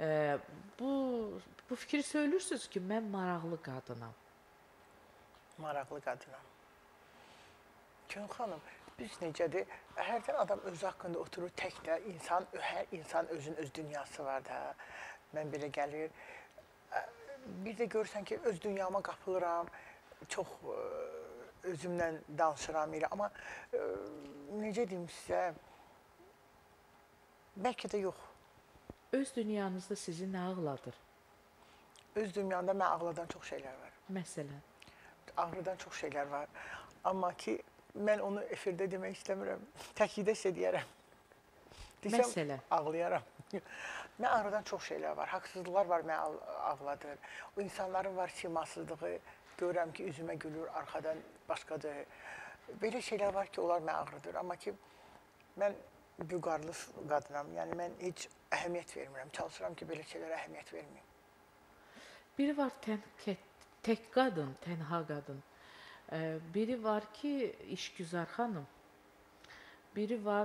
bu fikri söylürsünüz ki, mən maraqlı qadınam. Maraqlı qadınam. Könül xanım, biz necədir? Hərdən adam öz haqqında oturur tək də, hər insan özün öz dünyası var da. Mən belə gəlir. Bir də görürsən ki, öz dünyama qapılıram, çox özümlə danışıram elə. Amma necə deyim sizə, bəlkə də yox. Öz dünyanızda sizi nə ağladır? Öz dünyamda mən ağladan çox şeylər var. Məsələn, Ağrıdan çox şeylər var. Amma ki, mən onu efirdə demək istəmirəm. Təklikdə isə deyərəm. Məsələn? Ağlayaram. Mən ağrıdan çox şeylər var. Haqsızlıqlar var, məni ağladır. O insanların var simasızlığı. Görürəm ki, üzümə gülür, arxadan başqadır. Belə şeylər var ki, onlar məni ağrıdır. Amma ki, mən vüqarlı qadınam. Yəni, mən heç əhəmiyyət vermirəm. Çalışıram ki, belə şeylərə əhəmiyyət verməyim. biri var tək qadın, tənha qadın. Biri var ki, işgüzar xanım. Biri var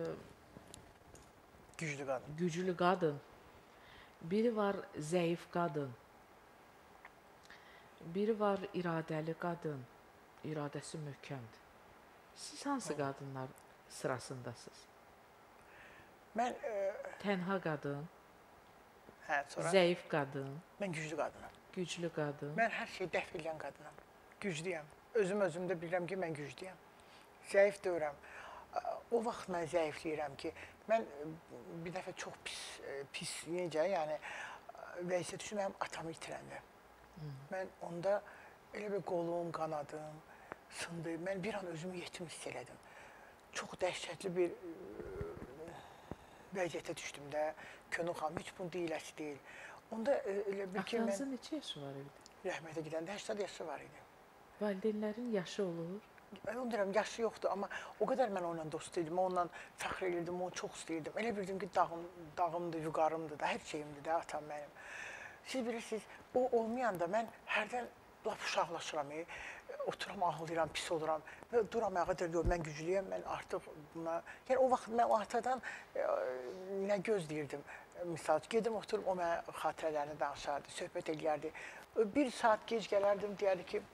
Güclü qadın. güclü qadın. Biri var zəif qadın. Biri var iradəli qadın. İradəsi möhkəmdir. Siz hansı qadınlar sırasındasınız? Mən, Tənha qadın, sonra zəif qadın, mən güclü qadınam. güclü qadın. Mən hər şeyi dəf edən qadınam. Güclüyəm. Özümdə bilirəm ki, mən güclüyəm. Zəif deyirəm. O vaxt mən zəifləyirəm ki, mən bir dəfə çox pis necə, yəni vəziyyət düşdüm, mənim atamı itirəndə. Mən onda elə bir qolum, qanadım sındı. Mən bir an özümü yetim hiss elədim. Çox dəhşətli bir vəziyyətə düşdüm də. Könül xanım, heç bunun deyiləsi deyil. Onda elə bir ki, Atanızın neçə yaşı var idi? rəhmətə gedəndə 80 yaşı var idi. Valideynlərin yaşı olur. Mən onu deyirəm, yaşı yoxdur, amma o qədər mən onunla dost idim, onunla fəxr edirdim, onu çox istəyirdim. Elə bildim ki, dağımdır, vüqarımdır da, hər şeyimdir də, atam mənim. Siz bilirsiniz, o olmayanda mən hərdən lap uşaqlaşıram, oturam, ağlayıram, pis oluram və duram ayağa deyirəm, mən güclüyəm, mən artıq buna... Yəni, o vaxt mən o atadan nə gözləyirdim? Misal, gedim oturum, o mənə xatirələrini danışardı, söhbət eləyərdi. Bir saat gec gələrdim, deyərdi ki,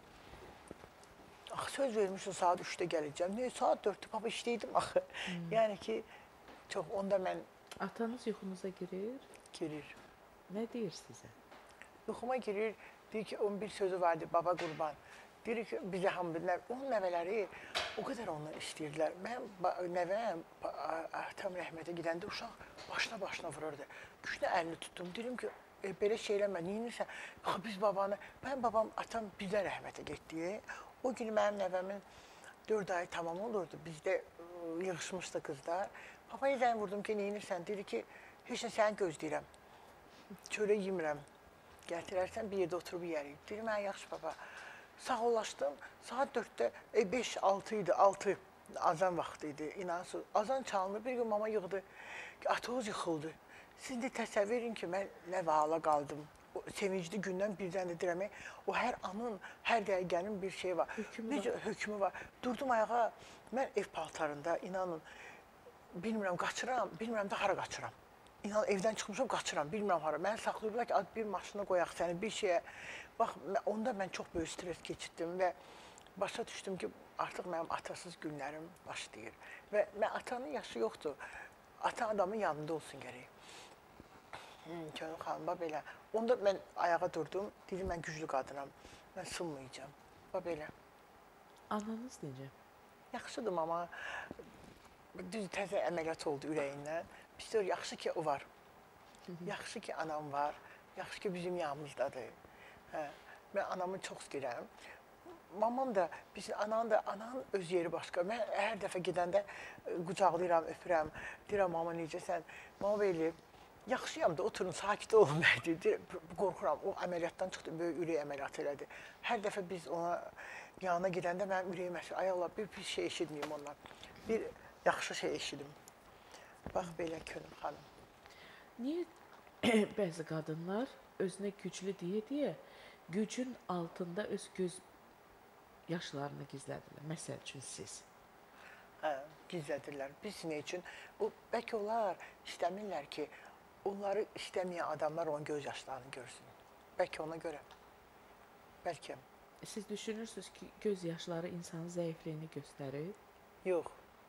söz vermişim, saat 3-də gələcəm. Niyə? Saat 4-də, baba işləydim axı. Yəni ki, çox, onda mən... Atanız yuxunuza girir, Girir. nə deyir sizə? Yuxuma girir, deyir ki, onun bir sözü vardı, baba qurban. Deyir ki, bizə hamı, onun nəvələri o qədər ondan istəyirdilər. Mən nəvəm, atam rəhmətə gedəndə uşaq başına vururdu. Güclə əlini tutdum, deyirəm ki, belə şeyləmə, neyinirsən? Axı, biz babanı, mən babam, atam bizə rəhmətə getdi. O gün mənim nəvəmin 4 ayı tamam olurdu, bizdə yığışmışdı qızlar. Babaya zəng vurdum ki, neyinirsən? Deyir ki, heç nə səni gözləyirəm, çörək yemirəm. Gətirərsən, bir yerdə oturub yiyərik. Deyir, mən yaxşı baba. Sağollaşdım, saat 4-də, 5-6 idi, 6 azan vaxtı idi, inansız. Azan çalındı, bir gün mama yığdı, atoz yıxıldı. Siz də təsəvvür edin ki, mən nə hala qaldım. O sevincli gündən birdən də deyirəm, o hər anın, hər dəqiqənin bir şey var. Necə hökmü var. Durdum ayağa, mən ev paltarında, inanın, bilmirəm, qaçıram, bilmirəm də hara qaçıram. İnan, evdən çıxmışam, qaçıram, bilmirəm hara. Məni saxlayıblar ki, bir maşına qoyaq səni, bir şeyə. Bax, onda mən çox böyük stres keçirdim və başa düşdüm ki, artıq mənim atasız günlərim başlayır. Və atanın yaşı yoxdur, ata adamın yanında olsun gərək. Könül xanım, belə. Onda mən ayağa durdum, dedim, mən güclü qadınam, mən sınmayacağam. Belə. Ananız necə? Yaxşıdır, amma düz təzə əməliyyat oldu ürəyindən. Biz deyir, yaxşı ki o var, yaxşı ki anam var, yaxşı ki bizim yanımızdadır. Mən anamı çox istəyirəm. Mamam da, ananın öz yeri başqa. Mən hər dəfə gedəndə qucaqlayıram, öpürəm, deyirəm, mama necəsən? Mama belə, yaxşıyam da oturun, sakit olun deyir. Qorxuram, o əməliyyatdan çıxdı, böyük ürək əməliyyatı elədi. Hər dəfə biz ona yanına gedəndə mənim ürəyim əsir. Ay Allah, bir pis şey eşitməyim ondan. Bir yaxşı şey eşidim. Bax, belə Könül xanım. Niyə bəzi qadınlar özünə güclü deyə gücün altında öz göz yaşlarını gizlədirlər? Məsəl üçün siz. Gizlədirlər. Biz nə üçün? Bəlkə onlar istəmirlər ki, onları istəməyən adamlar onun göz yaşlarını görsün. Bəlkə ona görə. Bəlkə. Siz düşünürsünüz ki, göz yaşları insanın zəifliyini göstərir? Yox.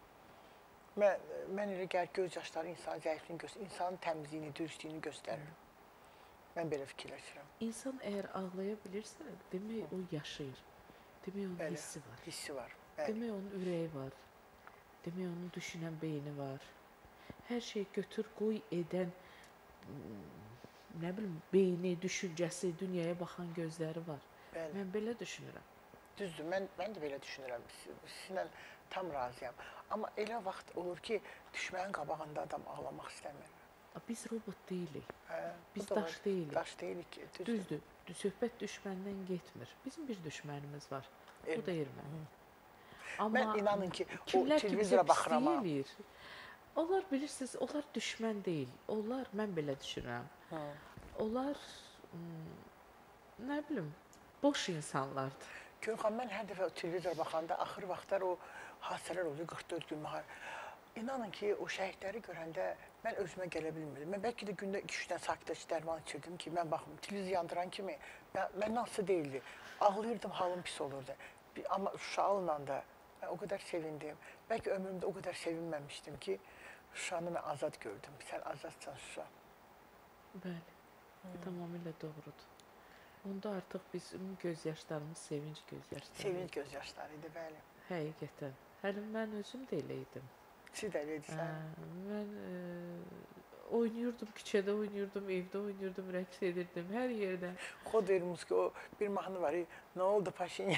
Mən elə gəlir göz yaşları insanın zəifliyini göstərir, insanın təmizliyini, dürüstlüyünü göstərir. Mən belə fikirləşirəm. İnsan əgər ağlaya bilirsə, demək o yaşayır. Demək onun hissi var. Hissi var. Demək onun ürəyi var. Demək onun düşünən beyni var. Hər şey götür, qoy edən nə bilim, beyni, düşüncəsi, dünyaya baxan gözləri var. Bəli. Mən belə düşünürəm. Düzdür, mən də belə düşünürəm. Sizinlə tam razıyam. Amma elə vaxt olur ki, düşmənin qabağında adam ağlamaq istəmir. Biz robot deyilik. Bu Biz da daş var. deyilik. Daş deyilik ki, Düzdür. Söhbət düşməndən getmir. Bizim bir düşmənimiz var. O da erməni. Amma Mən inanın ki, o kimlər ki bizə televizora baxıram. pislik eləyir, onlar bilirsiniz, onlar düşmən deyil. Onlar, mən belə düşünürəm. Onlar, nə bilim, boş insanlardır. Gülxan, mən hər dəfə televizora baxanda axır vaxtlar o hadisələr oluyor, 44 gün İnanın ki, o şəhidləri görəndə mən özümə gələ bilmirdim. Mən bəlkə də gündə 2-3 dənə sakitləşi dərman içirdim ki, mən baxım, televizor yandıran kimi mən nasıl deyildi. Ağlayırdım, halım pis olurdu. Amma Şuşalıla da mən o qədər sevindim. Bəlkə ömrümdə o qədər sevinməmişdim ki, Şuşanı mən azad gördüm. Sən azadsan Şuşa. Bəli, tamamilə doğrudur. Onda artıq bizim göz yaşlarımız sevinç göz yaşları. Sevinç göz yaşları idi, bəli. Həqiqətən. Hələ mən özüm də elə idim. Siz də elə edirsən. Mən oynayırdım, küçədə oynayırdım, evdə oynayırdım, rəqs edirdim, hər yerdə. Xod vermiş ki, o bir mahnı var, nə oldu Paşinyan?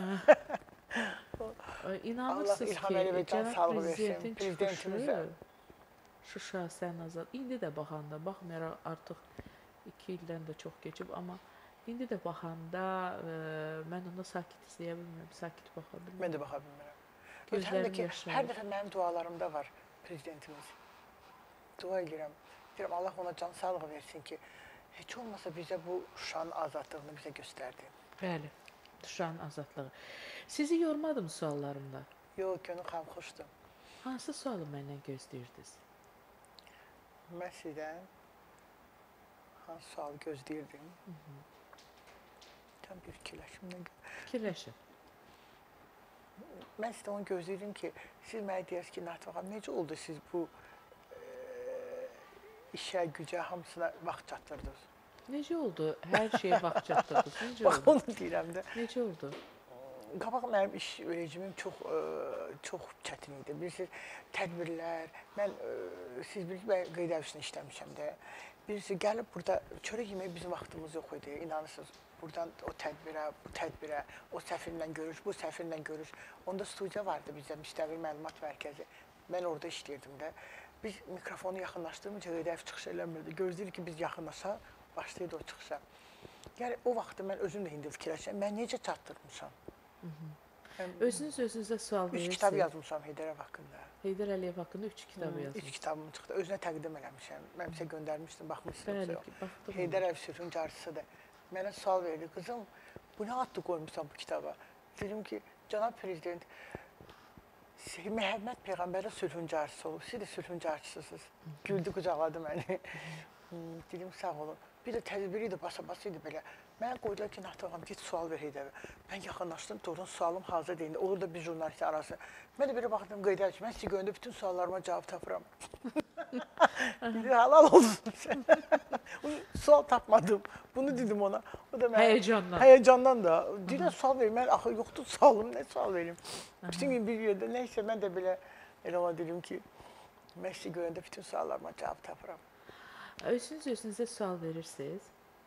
İnanırsınız ki, cənab prezidentin çıxışı, Şuşa, sən azad. İndi də baxanda, baxmayaraq artıq 2 ildən də çox keçib, amma indi də baxanda mən ona sakit izləyə bilmirəm, sakit baxa bilmirəm. Mən də baxa bilmirəm. Gözlərim yaşlanır. Hər dəfə mənim dualarımda var prezidentimiz. Dua edirəm. Deyirəm, Allah ona can sağlığı versin ki, heç olmasa bizə bu Şuşanın azadlığını bizə göstərdi. Bəli, Şuşanın azadlığı. Sizi yormadım suallarımda. Yox, Gönül xanım, xoşdur. Hansı sualı məndən gözləyirdiniz? Mən sizdən hansı sualı gözləyirdim? Tam bir fikirləşimdən. Fikirləşin. Mən sizdən onu gözləyirdim ki, siz mənə deyirsiniz ki, Natiq xanım, necə oldu siz bu işə, gücə, hamısına vaxt çatdırdınız? Necə oldu? Hər şeyə vaxt çatdırdınız. Necə Bax, oldu? onu deyirəm də. Necə oldu? Qabaq mənim iş rejimim çox çətin idi. Bilirsiniz, tədbirlər, siz bilirsiniz, mən qeyd evisinə işləmişəm də. Bilirsiniz, gəlib burada çörək yemək bizim vaxtımız yox idi, inanırsınız. Buradan o tədbirə, bu tədbirə, o səfirlə görüş, bu səfirlə görüş. Onda studiya vardı bizdə, Müstəqil Məlumat Mərkəzi. Mən orada işləyirdim də. Biz mikrofonu yaxınlaşdırmayınca qeyd ev çıxış eləmirdi. Gözləyirik ki, biz yaxınlaşaq, başlayırdı o çıxışa. Yəni, o vaxtda mən özüm də indi fikirləşəm, mən necə çatdırmışam? Özünüz özünüzə sual verirsiniz. 3 kitab yazmışam Heydər Əliyev haqqında. Heydər Əliyev haqqında 3 kitab yazmışsınız. 3 kitabım çıxdı. Özünə təqdim eləmişəm. Mən bizə göndərmişdim, baxmışsınız. Bəli, baxdım. Heydər Əliyev sülhün carçısıdır. Mənə sual verdi, qızım, bu nə adlı qoymuşsan bu kitaba? Dedim ki, cənab prezident, Məhəmməd Peyğəmbərə sülhün carçısı olub, siz də sülhün carçısısınız. Güldü, qucaqladı məni. Dedim, sağ olun. Bir də tədbiri idi, basa-basa idi belə. Mənə qoydular ki, Natiq xanım, git sual ver Heydər Əliyev. Mən yaxınlaşdım, doğrudan sualım hazır deyildi. Olur da bir jurnalistin arası. Mən də belə baxdım, qeyd edir ki, mən sizi görəndə bütün suallarıma cavab tapıram. Halal olsun sən. Sual tapmadım. Bunu dedim ona. O da Həyəcandan. Həyəcandan da. Deyirəm, sual verim. Mən axı yoxdur sualım, nə sual verim? Bütün gün bir yerdə, nəysə mən də belə elə ona dedim ki, mən sizi görəndə bütün suallarıma cavab tapıram. Özünüz özünüzə sual verirsiniz.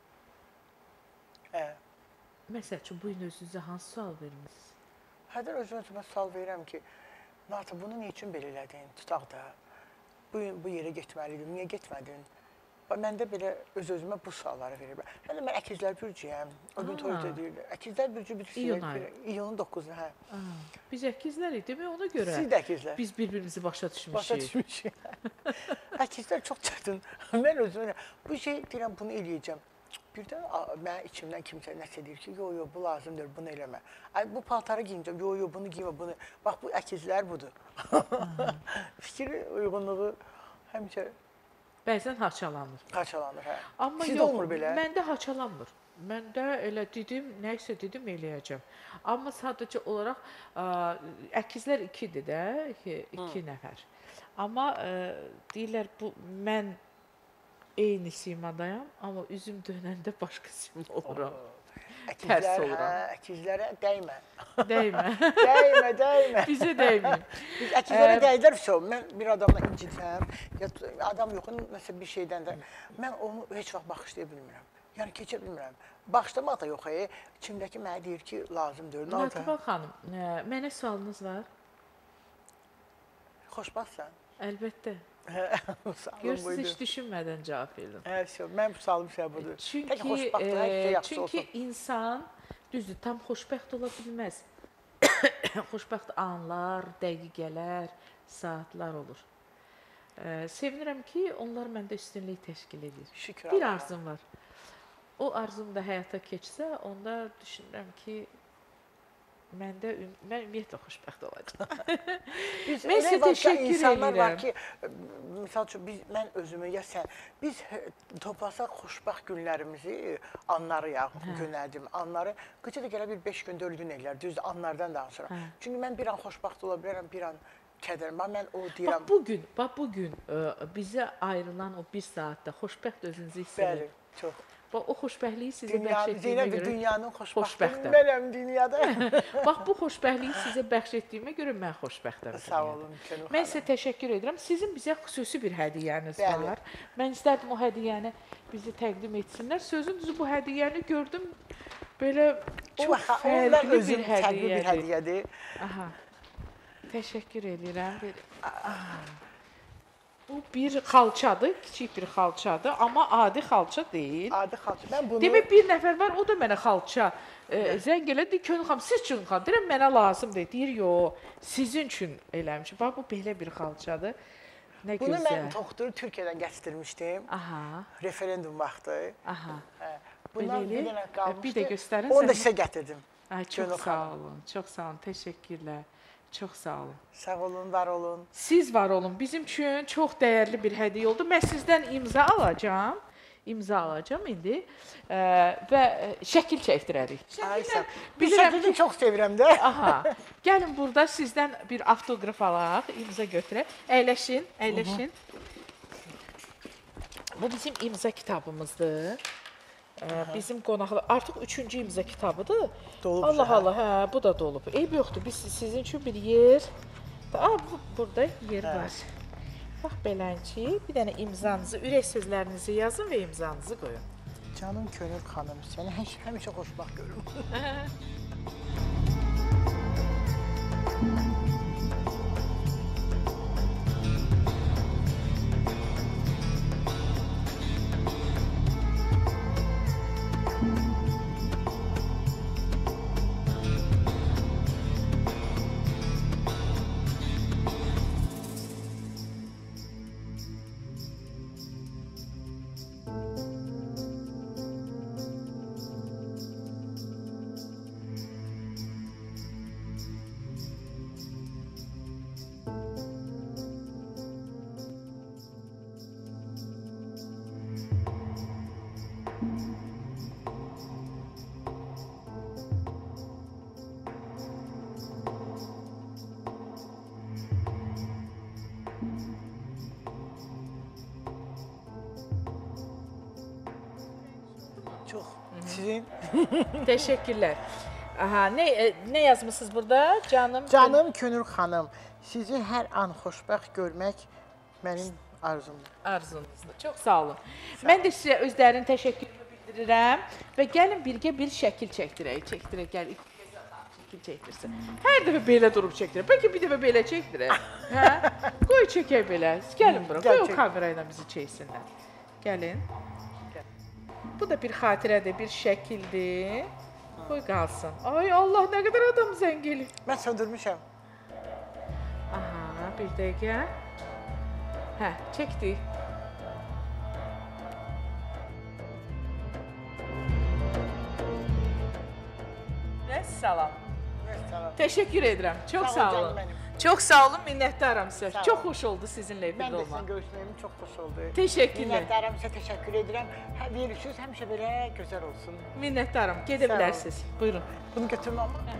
Məsəl üçün, bu gün özünüzə hansı sual vermişsiniz? Hədər özümə sual verirəm ki, Natiq, bunu nə üçün belə elədin, tutaq da, bu yerə getməliydin, niyə getmədin? Məndə belə öz-özümə bu sualları verir. Hələ mən əkizlər bürcüyəm, o gün toyda deyirdi. Əkizlər bürcü bilirsiniz, iyunun 9-u, hə. Biz əkizlər idi, ona görə Siz də əkizlər. biz bir-birimizi başa düşmüşük. Başa düşmüşük. Əkizlər çox çətin. Mən özümə, bu şey deyirəm, bunu eləyəcəm. Birdən mən içimdən kimsə nəsə deyir ki, yox, bu lazımdır, bunu eləmə. Bu paltarı giyinəcəm, yox, bunu giymə, bunu. Bax, bu əkizlər budur. Fikri uyğunluğu həmişə Bəzən haçalanır. haçalanır, hə. Amma Sizdə yox, olmur belə? məndə haçalanmır. Məndə elə dedim, nəysə dedim, eləyəcəm. Amma sadəcə olaraq əkizlər 2-dir də, 2 nəfər. Amma deyirlər, mən eyni simadayam, amma üzüm dönəndə başqa sima oluram. tərs oluram. Əkizlərə dəymə. Dəymə. Dəymə. Bizə dəyməyim. Biz əkizlərə dəydər, mən bir adamla incitsəm, ya adam yoxun, məsələn bir şeydən də, mən onu heç vaxt baxışlaya bilmirəm. Yəni keçə bilmirəm. Baxışlamaq da yox, içimdəki mənə deyir ki, lazımdır. Latifə xanım, mənə sualınız var? Xoşbaxtsan? Əlbəttə. Görürsünüz, heç düşünmədən cavab verdim. Mən bu sualım səbəb budur. Çünki insan, düzdür, tam xoşbəxt ola bilməz. Xoşbəxt anlar, dəqiqələr, saatlar olur. Sevinirəm ki, onlar məndə üstünlük təşkil edir. Şükür Bir Allah. arzum var. O arzum da həyata keçsə, onda düşünürəm ki, mən ümumiyyətlə xoşbəxt olacağam. Mən sizə təşəkkür insanlar var edirəm. ki, misal üçün, mən özümü, ya sən, biz toplasaq xoşbəxt günlərimizi, anları günlərdim, anları, qıca da gələ bir 5 gün, 4 gün ellər, düzdür, anlardan danışıram. Çünki mən bir an xoşbəxt ola bilərəm, bir an kədərəm, mən o deyirəm. Bax, bugün bizə ayrılan o bir saatda xoşbəxt özünüzü hiss edin. Bəli, çox. O xoşbəxtliyi sizə bəxş etdiyimə görə dünyanın xoşbəxtəm. Mənəm dünyada. Bax, bu xoşbəxtliyi sizə bəxş etdiyimə görə mən xoşbəxtəm. Sağ olun, Könül xanım. Mən sizə təşəkkür edirəm. Sizin bizə xüsusi bir hədiyyəniz var. Mən istərdim o hədiyyəni bizi təqdim etsinlər. Sözün düzü bu hədiyyəni gördüm. Belə o fərqli bir hədiyyədir. Təşəkkür edirəm. Bu bir xalçadır, kiçik bir xalçadır, amma adi xalça deyil. Adi xalça. Mən bunu... Demək, bir nəfər var, o da mənə xalça zəng elədi, Könül xanım, siz üçün xalça. Deyirəm, mənə lazımdır. Deyir, yox, sizin üçün eləmişim. Bax, bu belə bir xalçadır. Nə bunu gözəl. Mən Toxturu Türkiyədən gətirmişdim. Referendum vaxtı. Bundan bir dənə qalmışdı. Bir də göstərin. Onu da sizə gətirdim. Çox sağ olun, çox sağ olun. Təşəkkürlər. Çox sağ olun. Sağ olun, var olun. Siz var olun. Bizim üçün çox dəyərli bir hədiyyə oldu. Mən sizdən imza alacağam. İmza alacağam indi və şəkil çəkdirərik. Bir şəkili çox sevirəm də. Gəlin burada sizdən bir avtoqraf alaq, imza götürək. Əyləşin, əyləşin. Bu bizim imza kitabımızdır. Bizim qonaqlar artıq 3-cü imza kitabıdır. Allah Allah, bu da dolub. Eyb yoxdur. Biz sizin üçün bir yer. Burada yer var. Bax belənçi, bir dənə imzanızı, ürək sözlərinizi yazın və imzanızı qoyun. Canım Könül xanım, səni həmişə xoşbaxt görürüm. Çox. Sizin? Təşəkkürlər. Nə yazmışsınız burada? Canım Könül xanım, sizi hər an xoşbəxt görmək mənim arzumdur. Arzunuzdur. Çox sağ olun. Mən də sizə özlərinin təşəkkürümü bildirirəm və gəlin birgə bir şəkil çəkdirək. Çəkdirək, gəl. Şəkil çəkdirsin. Hər dəfə belə durub çəkdirək. Bəlkə bir dəfə belə çəkdirək. Qoy çəkək belə. Gəlin bura. Qoy o kamera ilə bizi çəksinlər. Gəlin. Bu da bir xatirədir, bir şəkildir. Qoy qalsın. Ay Allah, nə qədər adam zəng eləyir. Mən söndürmüşəm. Bir dəqiqə. Çəkdik. Vəssalam. Təşəkkür edirəm. Çox sağ olun. Çox sağ olun, minnətdaram sizə. Çox xoş oldu sizinlə birdə olmaq. Mən də sizin görüşməyim çox xoş oldu. Təşəkkürlər. Minnətdaram sizə, təşəkkür edirəm. Verişiniz həmişə belə gözəl olsun. Minnətdaram. Gedə bilərsiniz. Buyurun. Bunu götürmə amma.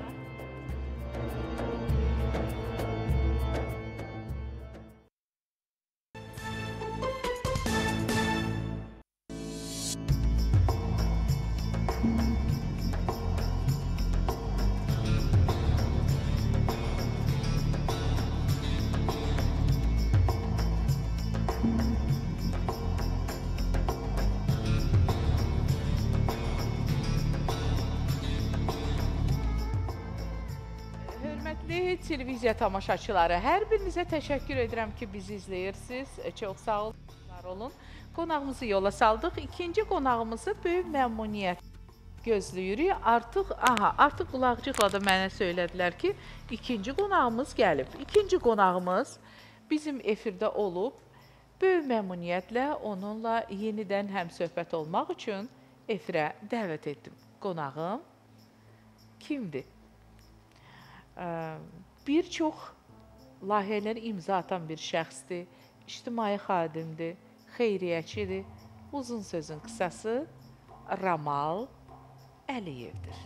Dünya televiziya tamaşaçıları, hər birinizə təşəkkür edirəm ki, bizi izləyirsiniz. Çox sağ olun, var olun. Qonağımızı yola saldıq. İkinci qonağımızı böyük məmnuniyyət gözləyirik. Artıq qulaqcıqla da mənə söylədilər ki, ikinci qonağımız gəlib. İkinci qonağımız bizim efirdə olub. Böyük məmnuniyyətlə onunla yenidən həmsöhbət olmaq üçün efirə dəvət etdim. Qonağım kimdir? Bir çox layihələrə imza atan bir şəxsdir, ictimai xadimdir, xeyriyyəçidir. Uzun sözün qısası Ramal Əliyevdir.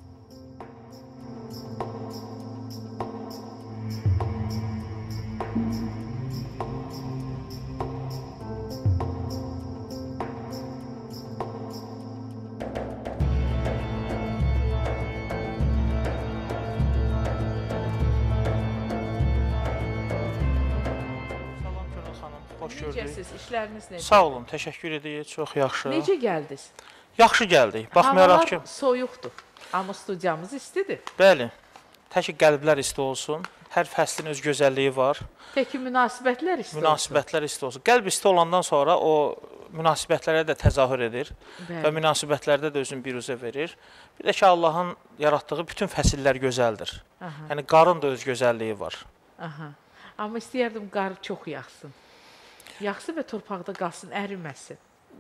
Necəsiz, işləriniz necə? Sağ olun, təşəkkür edirik, çox yaxşı. Necə gəldiniz? Yaxşı gəldik, baxmayaraq ki... Havalar soyuqdur, amma studiyamız istidir. Bəli, təki qəlblər isti olsun, hər fəslin öz gözəlliyi var. Təki münasibətlər isti olsun. Münasibətlər isti olsun. Qəlb isti olandan sonra o münasibətlərə də təzahür edir və münasibətlərdə də özünü biruzə verir. Bir də ki, Allahın yaratdığı bütün fəsillər gözəldir. Yəni, qarın da öz gözəlliyi var. Amma istəyərdim qar çox yaxsın. Yaxsı və torpaqda qalsın, əriməsin.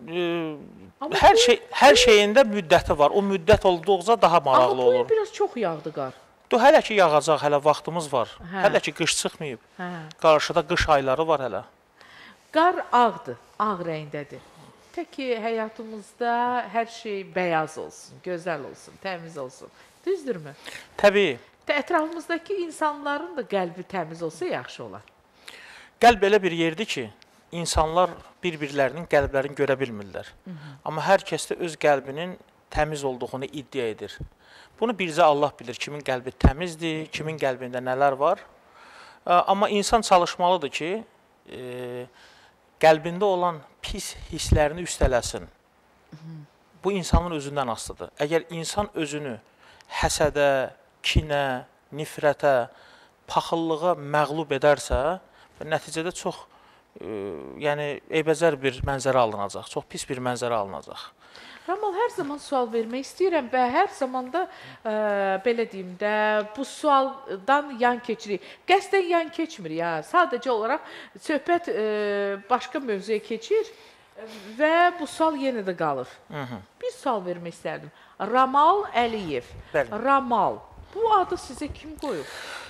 Hər şeyində müddəti var. O müddət olduqca daha maraqlı olur. Amma bu biraz çox yağdı qar. Hələ ki yağacaq, hələ vaxtımız var. Hələ ki qış çıxmayıb. Qarşıda qış ayları var hələ. Qar ağdır, ağ rəngdədir. Tək ki, həyatımızda hər şey bəyaz olsun, gözəl olsun, təmiz olsun. Düzdürmü? Təbii. Ətrafımızdakı insanların da qəlbi təmiz olsa yaxşı olar. Qəlb elə bir yerdir ki, İnsanlar bir-birlərinin qəlblərini görə bilmirlər. Amma hər kəs də öz qəlbinin təmiz olduğunu iddia edir. Bunu bircə Allah bilir, kimin qəlbi təmizdir, kimin qəlbində nələr var. Amma insan çalışmalıdır ki, qəlbində olan pis hisslərini üstələsin. Bu insanın özündən asılıdır. Əgər insan özünü həsədə, kinə, nifrətə, paxıllığa məğlub edərsə, nəticədə çox eybəcər bir mənzərə alınacaq, çox pis bir mənzərə alınacaq. Ramal, hər zaman sual vermək istəyirəm və hər zaman da, belə deyim də, bu sualdan yan keçirik. Qəsdən yan keçmir ya, sadəcə olaraq söhbət başqa mövzuya keçir və bu sual yenə də qalır. Bir sual vermək istərdim. Ramal Əliyev. Ramal, bu adı sizə kim qoyub?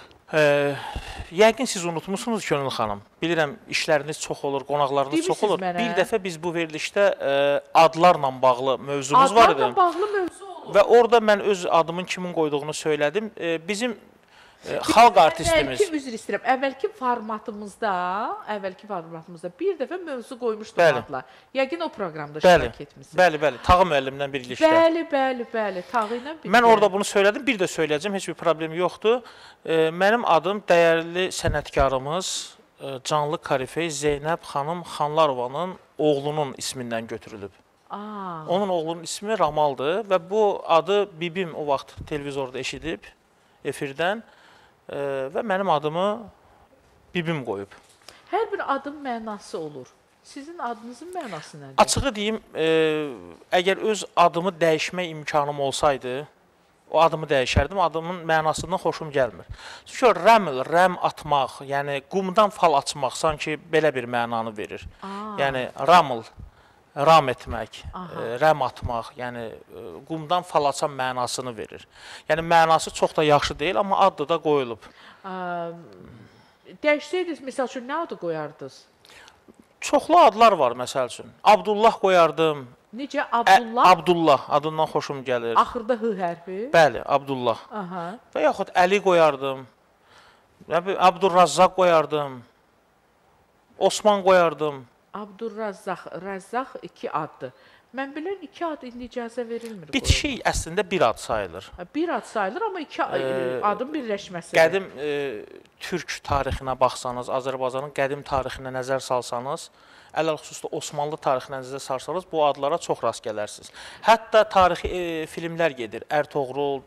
Yəqin siz unutmuşsunuz Könül xanım. Bilirəm, işləriniz çox olur, qonaqlarınız çox olur. Bir dəfə biz bu verilişdə adlarla bağlı mövzumuz var idi. Adlarla bağlı mövzu olur. Və orada mən öz adımın kimin qoyduğunu söylədim. Bizim xalq artistimiz. Üzr istəyirəm, əvvəlki formatımızda bir dəfə mövzu qoymuşduq adla. Yəqin o proqramda iştirak etmişsiniz. Bəli, Tağı müəllimdən birlikdə. Bəli, Tağı ilə birlikdə. Mən orada bunu söylədim, bir də söyləyəcəm, heç bir problem yoxdur. Mənim adım dəyərli sənətkarımız Canlı Karifey Zeynəb xanım Xanlarovanın oğlunun ismindən götürülüb. Onun oğlunun ismi Ramaldır və bu adı bibim o vaxt televizorda eşidib, efirdən. Və mənim adımı bibim qoyub. Hər bir adın mənası olur. Sizin adınızın mənası nədir? Açığı deyim, əgər öz adımı dəyişmək imkanım olsaydı, o adımı dəyişərdim, adımın mənasından xoşum gəlmir. Çünki rəm atmaq, yəni qumdan fal açmaq sanki belə bir mənanı verir. Yəni ramıl, ram etmək, rəm atmaq, yəni qumdan fal açan mənasını verir. Yəni mənası çox da yaxşı deyil, amma adı da qoyulub. Dəyişsəydiniz, məsəl üçün, nə adı qoyardınız? Çoxlu adlar var, məsəl üçün. Abdullah qoyardım. Necə? Abdullah? Abdullah, adından xoşum gəlir. Axırda H hərfi? Bəli, Abdullah. Və yaxud Əli qoyardım, Abdurrazzaq qoyardım, Osman qoyardım. Abdurrazzaq iki addır. Mən bilən iki ad indi icazə verilmir. Bitişik əslində bir ad sayılır. Bir ad sayılır, amma iki adın birləşməsidir. Qədim türk tarixinə baxsanız, Azərbaycanın qədim tarixinə nəzər salsanız, ələlxüsusda Osmanlı tarixinə nəzər salsanız, bu adlara çox rast gələrsiniz. Hətta tarixi filmlər gedir. Ərtoğrul,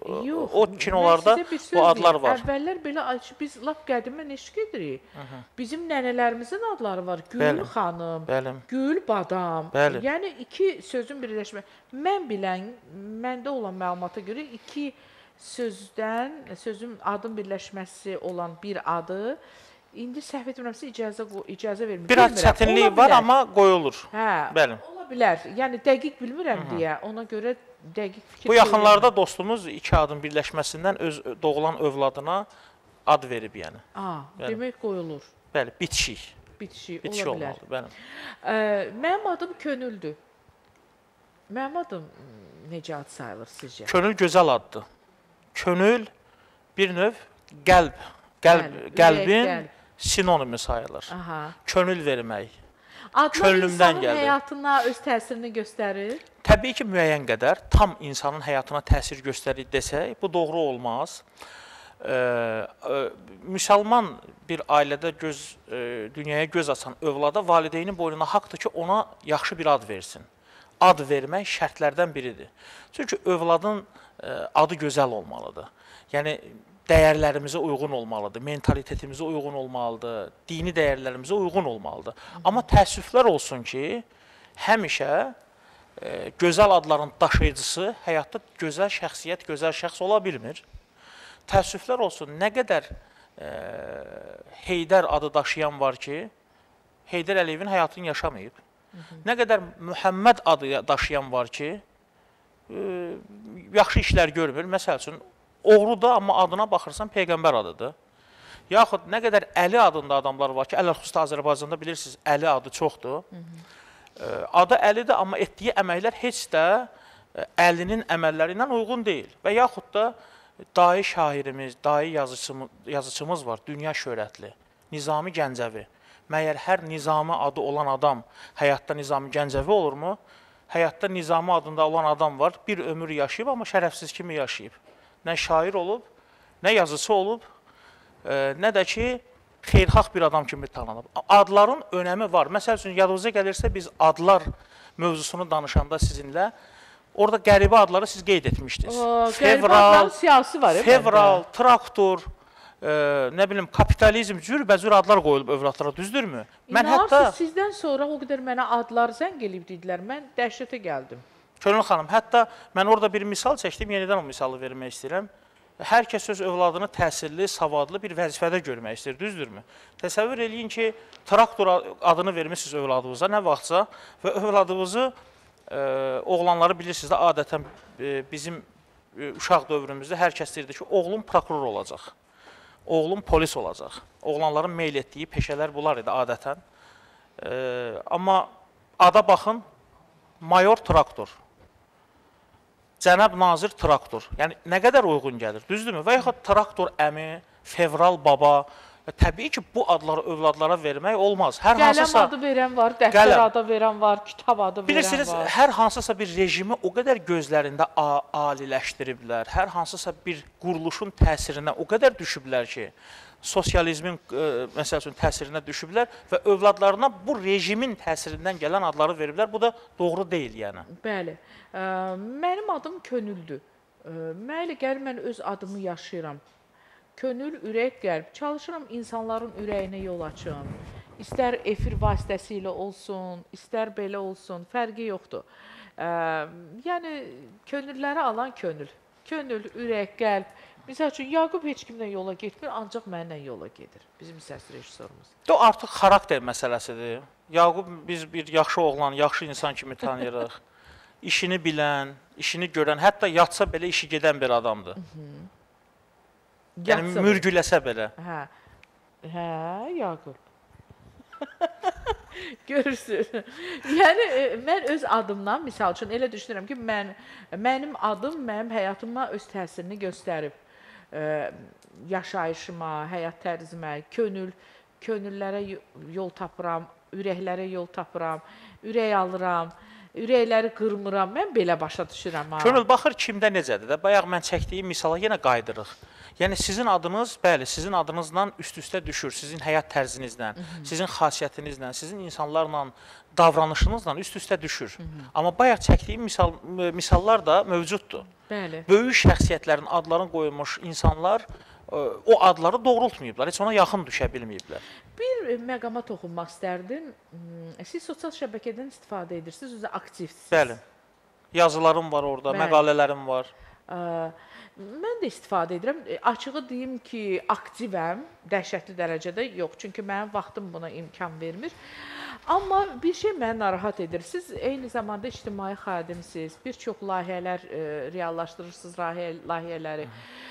o kinolarda bu adlar var. Əvvəllər belə biz lap qədimə eşq edirik. Bizim nənələrimizin adları var. Gül xanım, Gül badam. Yəni iki sözün birləşmə. Mən bilən, məndə olan məlumata görə iki sözün adın birləşməsi olan bir adı indi səhv etmirəmsə icazə vermir. Biraz çətinlik var, amma qoyulur. Hə, ola bilər. Yəni dəqiq bilmirəm deyə, ona görə dəqiq fikir. Bu yaxınlarda dostumuz iki adın birləşməsindən öz doğulan övladına ad verib yəni. Demək qoyulur. Bəli, bitişik. Bitişik ola bilər. Bəli. Mənim adım Könüldür. Mənim adım necə ad sayılır sizcə? Könül gözəl addır. Könül bir növ qəlbin sinonimi sayılır. Könül vermək. Adlar insanın həyatına öz təsirini göstərir? Təbii ki, müəyyən qədər tam insanın həyatına təsir göstərir desək, bu doğru olmaz. Müsəlman bir ailədə dünyaya göz açan övlada valideynin boynuna haqdır ki, ona yaxşı bir ad versin. Ad vermək şərtlərdən biridir. Çünki övladın adı gözəl olmalıdır. Yəni, dəyərlərimizə uyğun olmalıdır, mentalitetimizə uyğun olmalıdır, dini dəyərlərimizə uyğun olmalıdır. Amma təəssüflər olsun ki, həmişə gözəl adların daşıyıcısı həyatda gözəl şəxsiyyət, gözəl şəxs ola bilmir. Təəssüflər olsun, nə qədər Heydər adı daşıyan var ki, Heydər Əliyevin həyatını yaşamayıb. Nə qədər Muhammed adı daşıyan var ki, yaxşı işlər görmür. Məsəl üçün, oğrudur, amma adına baxırsan Peyğəmbər adıdır. Yaxud nə qədər Əli adında adamlar var ki, ələlxüsusda Azərbaycanda bilirsiniz, Əli adı çoxdur. Adı Əlidir, amma etdiyi əməklər heç də Əlinin əməlləri ilə uyğun deyil. Və yaxud da dahi şairimiz, dahi yazıçımız var, dünya şöhrətli, Nizami Gəncəvi. Məyər hər Nizami adı olan adam həyatda Nizami Gəncəvi olurmu? Həyatda Nizami adında olan adam var, bir ömür yaşayıb, amma şərəfsiz kimi yaşayıb. Nə şair olub, nə yazıcı olub, nə də ki, xeyirxah bir adam kimi tanınıb. Adların önəmi var. Məsəl üçün, yadınıza gəlirsə, biz adlar mövzusunu danışanda sizinlə, orada qəribə adları siz qeyd etmişdiniz. Qəribə adların siyasi var. Fevral, traktor, nə bilim, kapitalizm, cürbəcür adlar qoyulub övladlara, düzdürmü? İnanırsınız, sizdən sonra o qədər mənə adlar zəng eləyib dedilər, mən dəhşətə gəldim. Könül xanım, hətta mən orada bir misal çəkdim, yenidən o misalı vermək istəyirəm. Hər kəs öz övladını təhsilli, savadlı bir vəzifədə görmək istəyir, düzdürmü? Təsəvvür eləyin ki, traktor adını vermişsiniz övladınıza, nə vaxtsa və övladınızı, oğlanları bilirsiniz də, adətən bizim uşaq dövrümüzdə hər kəs deyirdi ki, oğlum prokuror olacaq, oğlum polis olacaq. Oğlanların meyl etdiyi peşələr bunlar idi adətən. Amma ada baxın, mayor traktor. Cənab nazir traktor. Yəni, nə qədər uyğun gəlir, düzdürmü? Və yaxud traktor əmi, fevral baba. Təbii ki, bu adları övladlara vermək olmaz. Qələm adı verən var, dəftər adı verən var, kitab adı verən var. Bilirsiniz, hər hansısa bir rejimi o qədər gözlərində aliləşdiriblər, hər hansısa bir quruluşun təsirinə o qədər düşüblər ki, sosializmin, məsəl üçün, təsirinə düşüblər və övladlarına bu rejimin təsirindən gələn adları veriblər. Bu da doğru deyil, yəni. Bəli. Mənim adım Könüldür. Mənə elə gəlir, mən öz adımı yaşayıram. Könül, ürək, qəlb. Çalışıram insanların ürəyinə yol açım. İstər efir vasitəsilə olsun, istər belə olsun, fərqi yoxdur. Yəni, könülləri alan könül. Könül, ürək, qəlb. Misal üçün, Yaqub heç kimlə yola getmir, ancaq mənlə yola gedir. Bizim səs rejissorumuz. O artıq xarakter məsələsidir. Yaqub biz bir yaxşı oğlan, yaxşı insan kimi tanıyırıq. İşini bilən, işini görən, hətta yatsa belə işi gedən bir adamdır. Yəni, mürgüləsə belə. Hə, Yaqub. Görürsün. Yəni, mən öz adımdan, misal üçün, elə düşünürəm ki, mənim adım mənim həyatıma öz təsirini göstərib. Yaşayışıma, həyat tərzimə, könüllərə yol tapıram, ürəklərə yol tapıram, ürək alıram, ürəkləri qırmıram. Mən belə başa düşürəm. Könül baxır kimdə necədir də. Bayaq mən çəkdiyim misala yenə qaydırıq. Yəni sizin adınız, bəli, sizin adınızla üst-üstə düşür, sizin həyat tərzinizlə, sizin xasiyyətinizlə, sizin insanlarla davranışınızla üst-üstə düşür. Amma bayaq çəkdiyim misallar da mövcuddur. Bəli. Böyük şəxsiyyətlərin adlarını qoyulmuş insanlar o adları doğrultmayıblar, heç ona yaxın düşə bilməyiblər. Bir məqama toxunmaq istərdim. Siz sosial şəbəkədən istifadə edirsiniz, özü aktivsiniz. Bəli. Yazılarım var orada, Bəli. məqalələrim var. Mən də istifadə edirəm. Açığı deyim ki, aktivəm, dəhşətli dərəcədə yox. Çünki mənim vaxtım buna imkan vermir. Amma bir şey məni narahat edir. Siz eyni zamanda ictimai xadimsiniz. Bir çox layihələr reallaşdırırsınız, layihələri.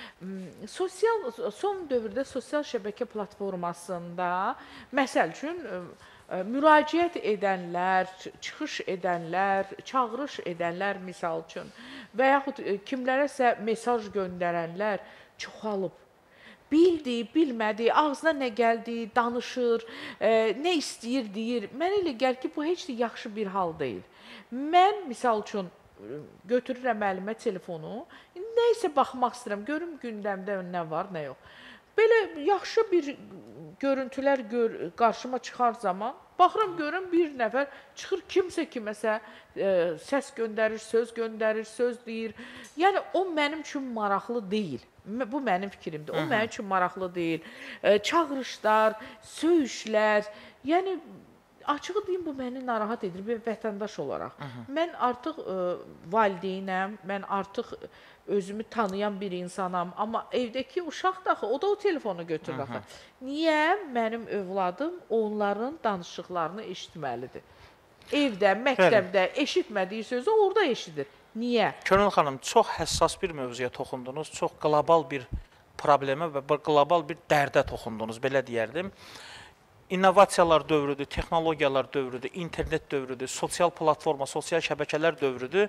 Son dövrdə sosial şəbəkə platformasında, məsəl üçün, müraciət edənlər, çıxış edənlər, çağırış edənlər misal üçün və yaxud kimlərəsə mesaj göndərənlər çoxalıb. Bildiyi, bilmədiyi, ağzına nə gəldiyi, danışır, nə istəyir, deyir. Mənə elə gəlir ki, bu heç də yaxşı bir hal deyil. Mən, misal üçün, götürürəm əlimə telefonu, nə isə baxmaq istəyirəm, görüm gündəmdə nə var, nə yox. Belə yaxşı bir görüntülər qarşıma çıxar zaman, baxıram, görürəm bir nəfər çıxır, kimsə kiməsə səs göndərir, söz deyir. Yəni, o mənim üçün maraqlı deyil. Bu mənim fikrimdir. O mənim üçün maraqlı deyil. Çağırışlar, söyüşlər, yəni, açığı deyim, bu məni narahat edir bir vətəndaş olaraq. Mən artıq valideynəm, mən artıq özümü tanıyan bir insanam. Amma evdəki uşaq da, o da o telefonu götürür. Niyə mənim övladım onların danışıqlarını eşitməlidir? Evdə, məktəbdə eşitmədiyi sözü orada eşidir. Niyə? Könül xanım, çox həssas bir mövzuya toxundunuz, çox qlobal bir problemə və qlobal bir dərdə toxundunuz, belə deyərdim. İnnovasiyalar dövrüdür, texnologiyalar dövrüdür, internet dövrüdür, sosial platforma, sosial şəbəkələr dövrüdür.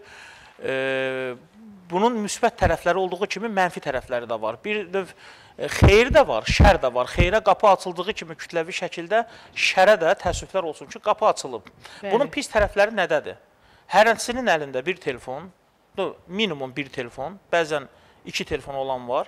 Bunun müsbət tərəfləri olduğu kimi mənfi tərəfləri də var. Bir növ xeyir də var, şər də var. Xeyrə qapı açıldığı kimi kütləvi şəkildə şərə də təəssüflər olsun ki, qapı açılıb. Bunun pis tərəfləri nədədir? Hərənsinin əlində bir telefon, minimum bir telefon, bəzən 2 telefon olan var.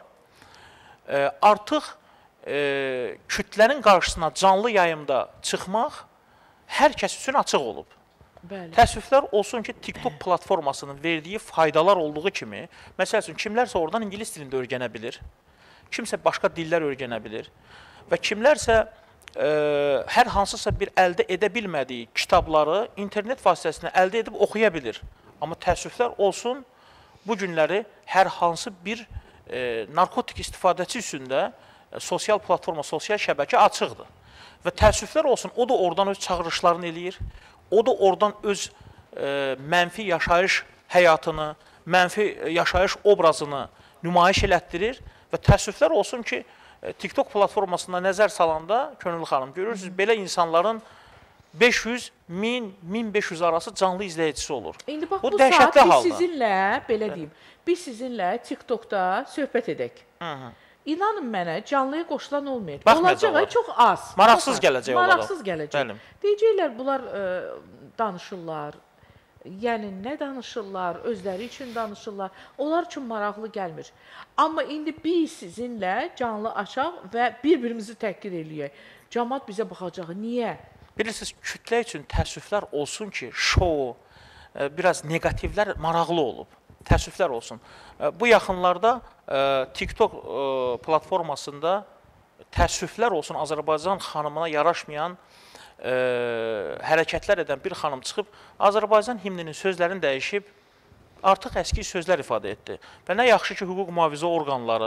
Artıq kütlənin qarşısına canlı yayımda çıxmaq hər kəs üçün açıq olub. Təəssüflər olsun ki, TikTok platformasının verdiyi faydalar olduğu kimi, məsəl üçün, kimlərsə oradan ingilis dilində öyrənə bilir, kimsə başqa dillər öyrənə bilir və kimlərsə hər hansısa bir əldə edə bilmədiyi kitabları internet vasitəsilə əldə edib oxuya bilir. Amma təəssüflər olsun, bu günləri hər hansı bir narkotik istifadəçi üçün də sosial platforma, sosial şəbəkə açıqdır. Və təəssüflər olsun, o da oradan öz çağırışlarını eləyir, o da oradan öz mənfi yaşayış həyatını, mənfi yaşayış obrazını nümayiş elətdirir və təəssüflər olsun ki, TikTok platformasında nəzər salanda, Könül xanım, görürsünüz, belə insanların 500, 1000, 1500 arası canlı izləyicisi olur. İndi bax, bu saat biz sizinlə, belə deyim, biz sizinlə TikTokda söhbət edək. İnanın mənə, canlıya qoşulan olmayacaq. Olacağı çox az. Maraqsız gələcək olaraq. Maraqsız gələcək. Deyəcəklər, bunlar danışırlar. Yəni, nə danışırlar, özləri üçün danışırlar, onlar üçün maraqlı gəlmir. Amma indi biz sizinlə canlı açaq və bir-birimizi təhqir eləyək. Cəmaət bizə baxacaq. Niyə? Bilirsiniz, kütlə üçün təəssüflər olsun ki, şou, biraz negativlər maraqlı olub. Təəssüflər olsun. Bu yaxınlarda TikTok platformasında təəssüflər olsun Azərbaycan xanımına yaraşmayan hərəkətlər edən bir xanım çıxıb, Azərbaycan himninin sözlərini dəyişib, artıq əski sözlər ifadə etdi. Və nə yaxşı ki, hüquq mühafizə orqanları,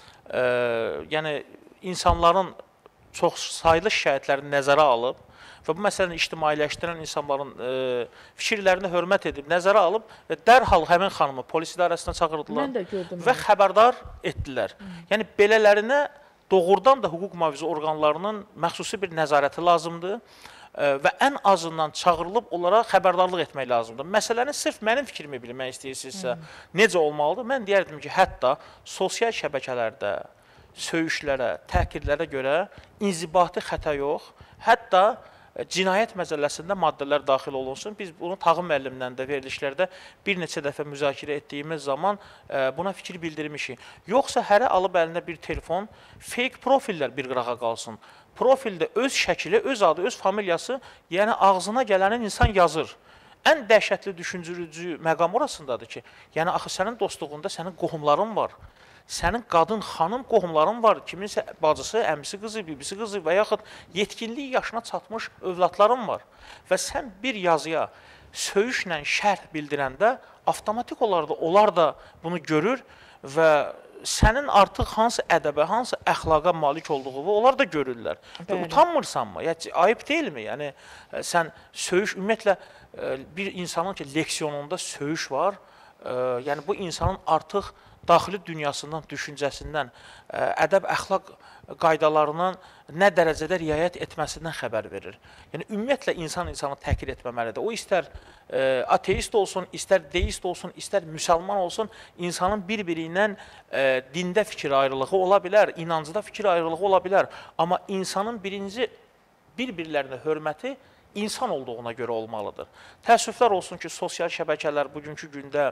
yəni insanların çox saylı şikayətlərini nəzərə alıb və bu məsələni ictimailəşdirən insanların fikirlərini hörmət edib, nəzərə alıb və dərhal həmin xanımı polis idarəsinə çağırdılar və xəbərdar etdilər. Yəni, belələrinə doğrudan da hüquq mühafizə orqanlarının məxsusi bir nəzarəti lazımdır və ən azından çağırılıb onlara xəbərdarlıq etmək lazımdır. Məsələni sırf mənim fikrimi bilmək istəyirsinizsə, necə olmalıdır? Mən deyərdim ki, hətta sosial şəbəkələrdə söyüşlərə, təhqirlərə görə inzibati xəta yox, hətta cinayət məcəlləsində maddələr daxil olunsun. Biz bunu Tağı müəllimlə də verilişlərdə bir neçə dəfə müzakirə etdiyimiz zaman buna fikir bildirmişik. Yoxsa hərə alıb əlində bir telefon, fake profillər bir qırağa qalsın. Profildə öz şəkili, öz adı, öz familiyası, yəni ağzına gələni insan yazır. Ən dəhşətli düşündürücü məqam orasındadır ki, yəni axı sənin dostluğunda sənin qohumların var. Sənin qadın, xanım qohumların var, kiminsə bacısı, əmisi qızı, bibisi qızı və yaxud yetkinlik yaşına çatmış övladların var. Və sən bir yazıya söyüşlə şərh bildirəndə, avtomatik olaraq onlar da bunu görür və sənin artıq hansı ədəbə, hansı əxlaqa malik olduğunu onlar da görürlər. Və utanmırsanmı? Yəni, ayıb deyilmi? Yəni, sən söyüş, ümumiyyətlə, bir insanın ki, leksiyonunda söyüş var, yəni bu insanın artıq daxili dünyasından, düşüncəsindən, ədəb, əxlaq qaydalarından nə dərəcədə riayət etməsindən xəbər verir. Yəni, ümumiyyətlə, insan insanı təhqir etməməlidir. O, istər ateist olsun, istər deist olsun, istər müsəlman olsun, insanın bir-biri ilə dində fikir ayrılığı ola bilər, inancıda fikir ayrılığı ola bilər. Amma insanın birinci bir-birlərinə hörməti insan olduğuna görə olmalıdır. Təəssüflər olsun ki, sosial şəbəkələr bugünkü gündə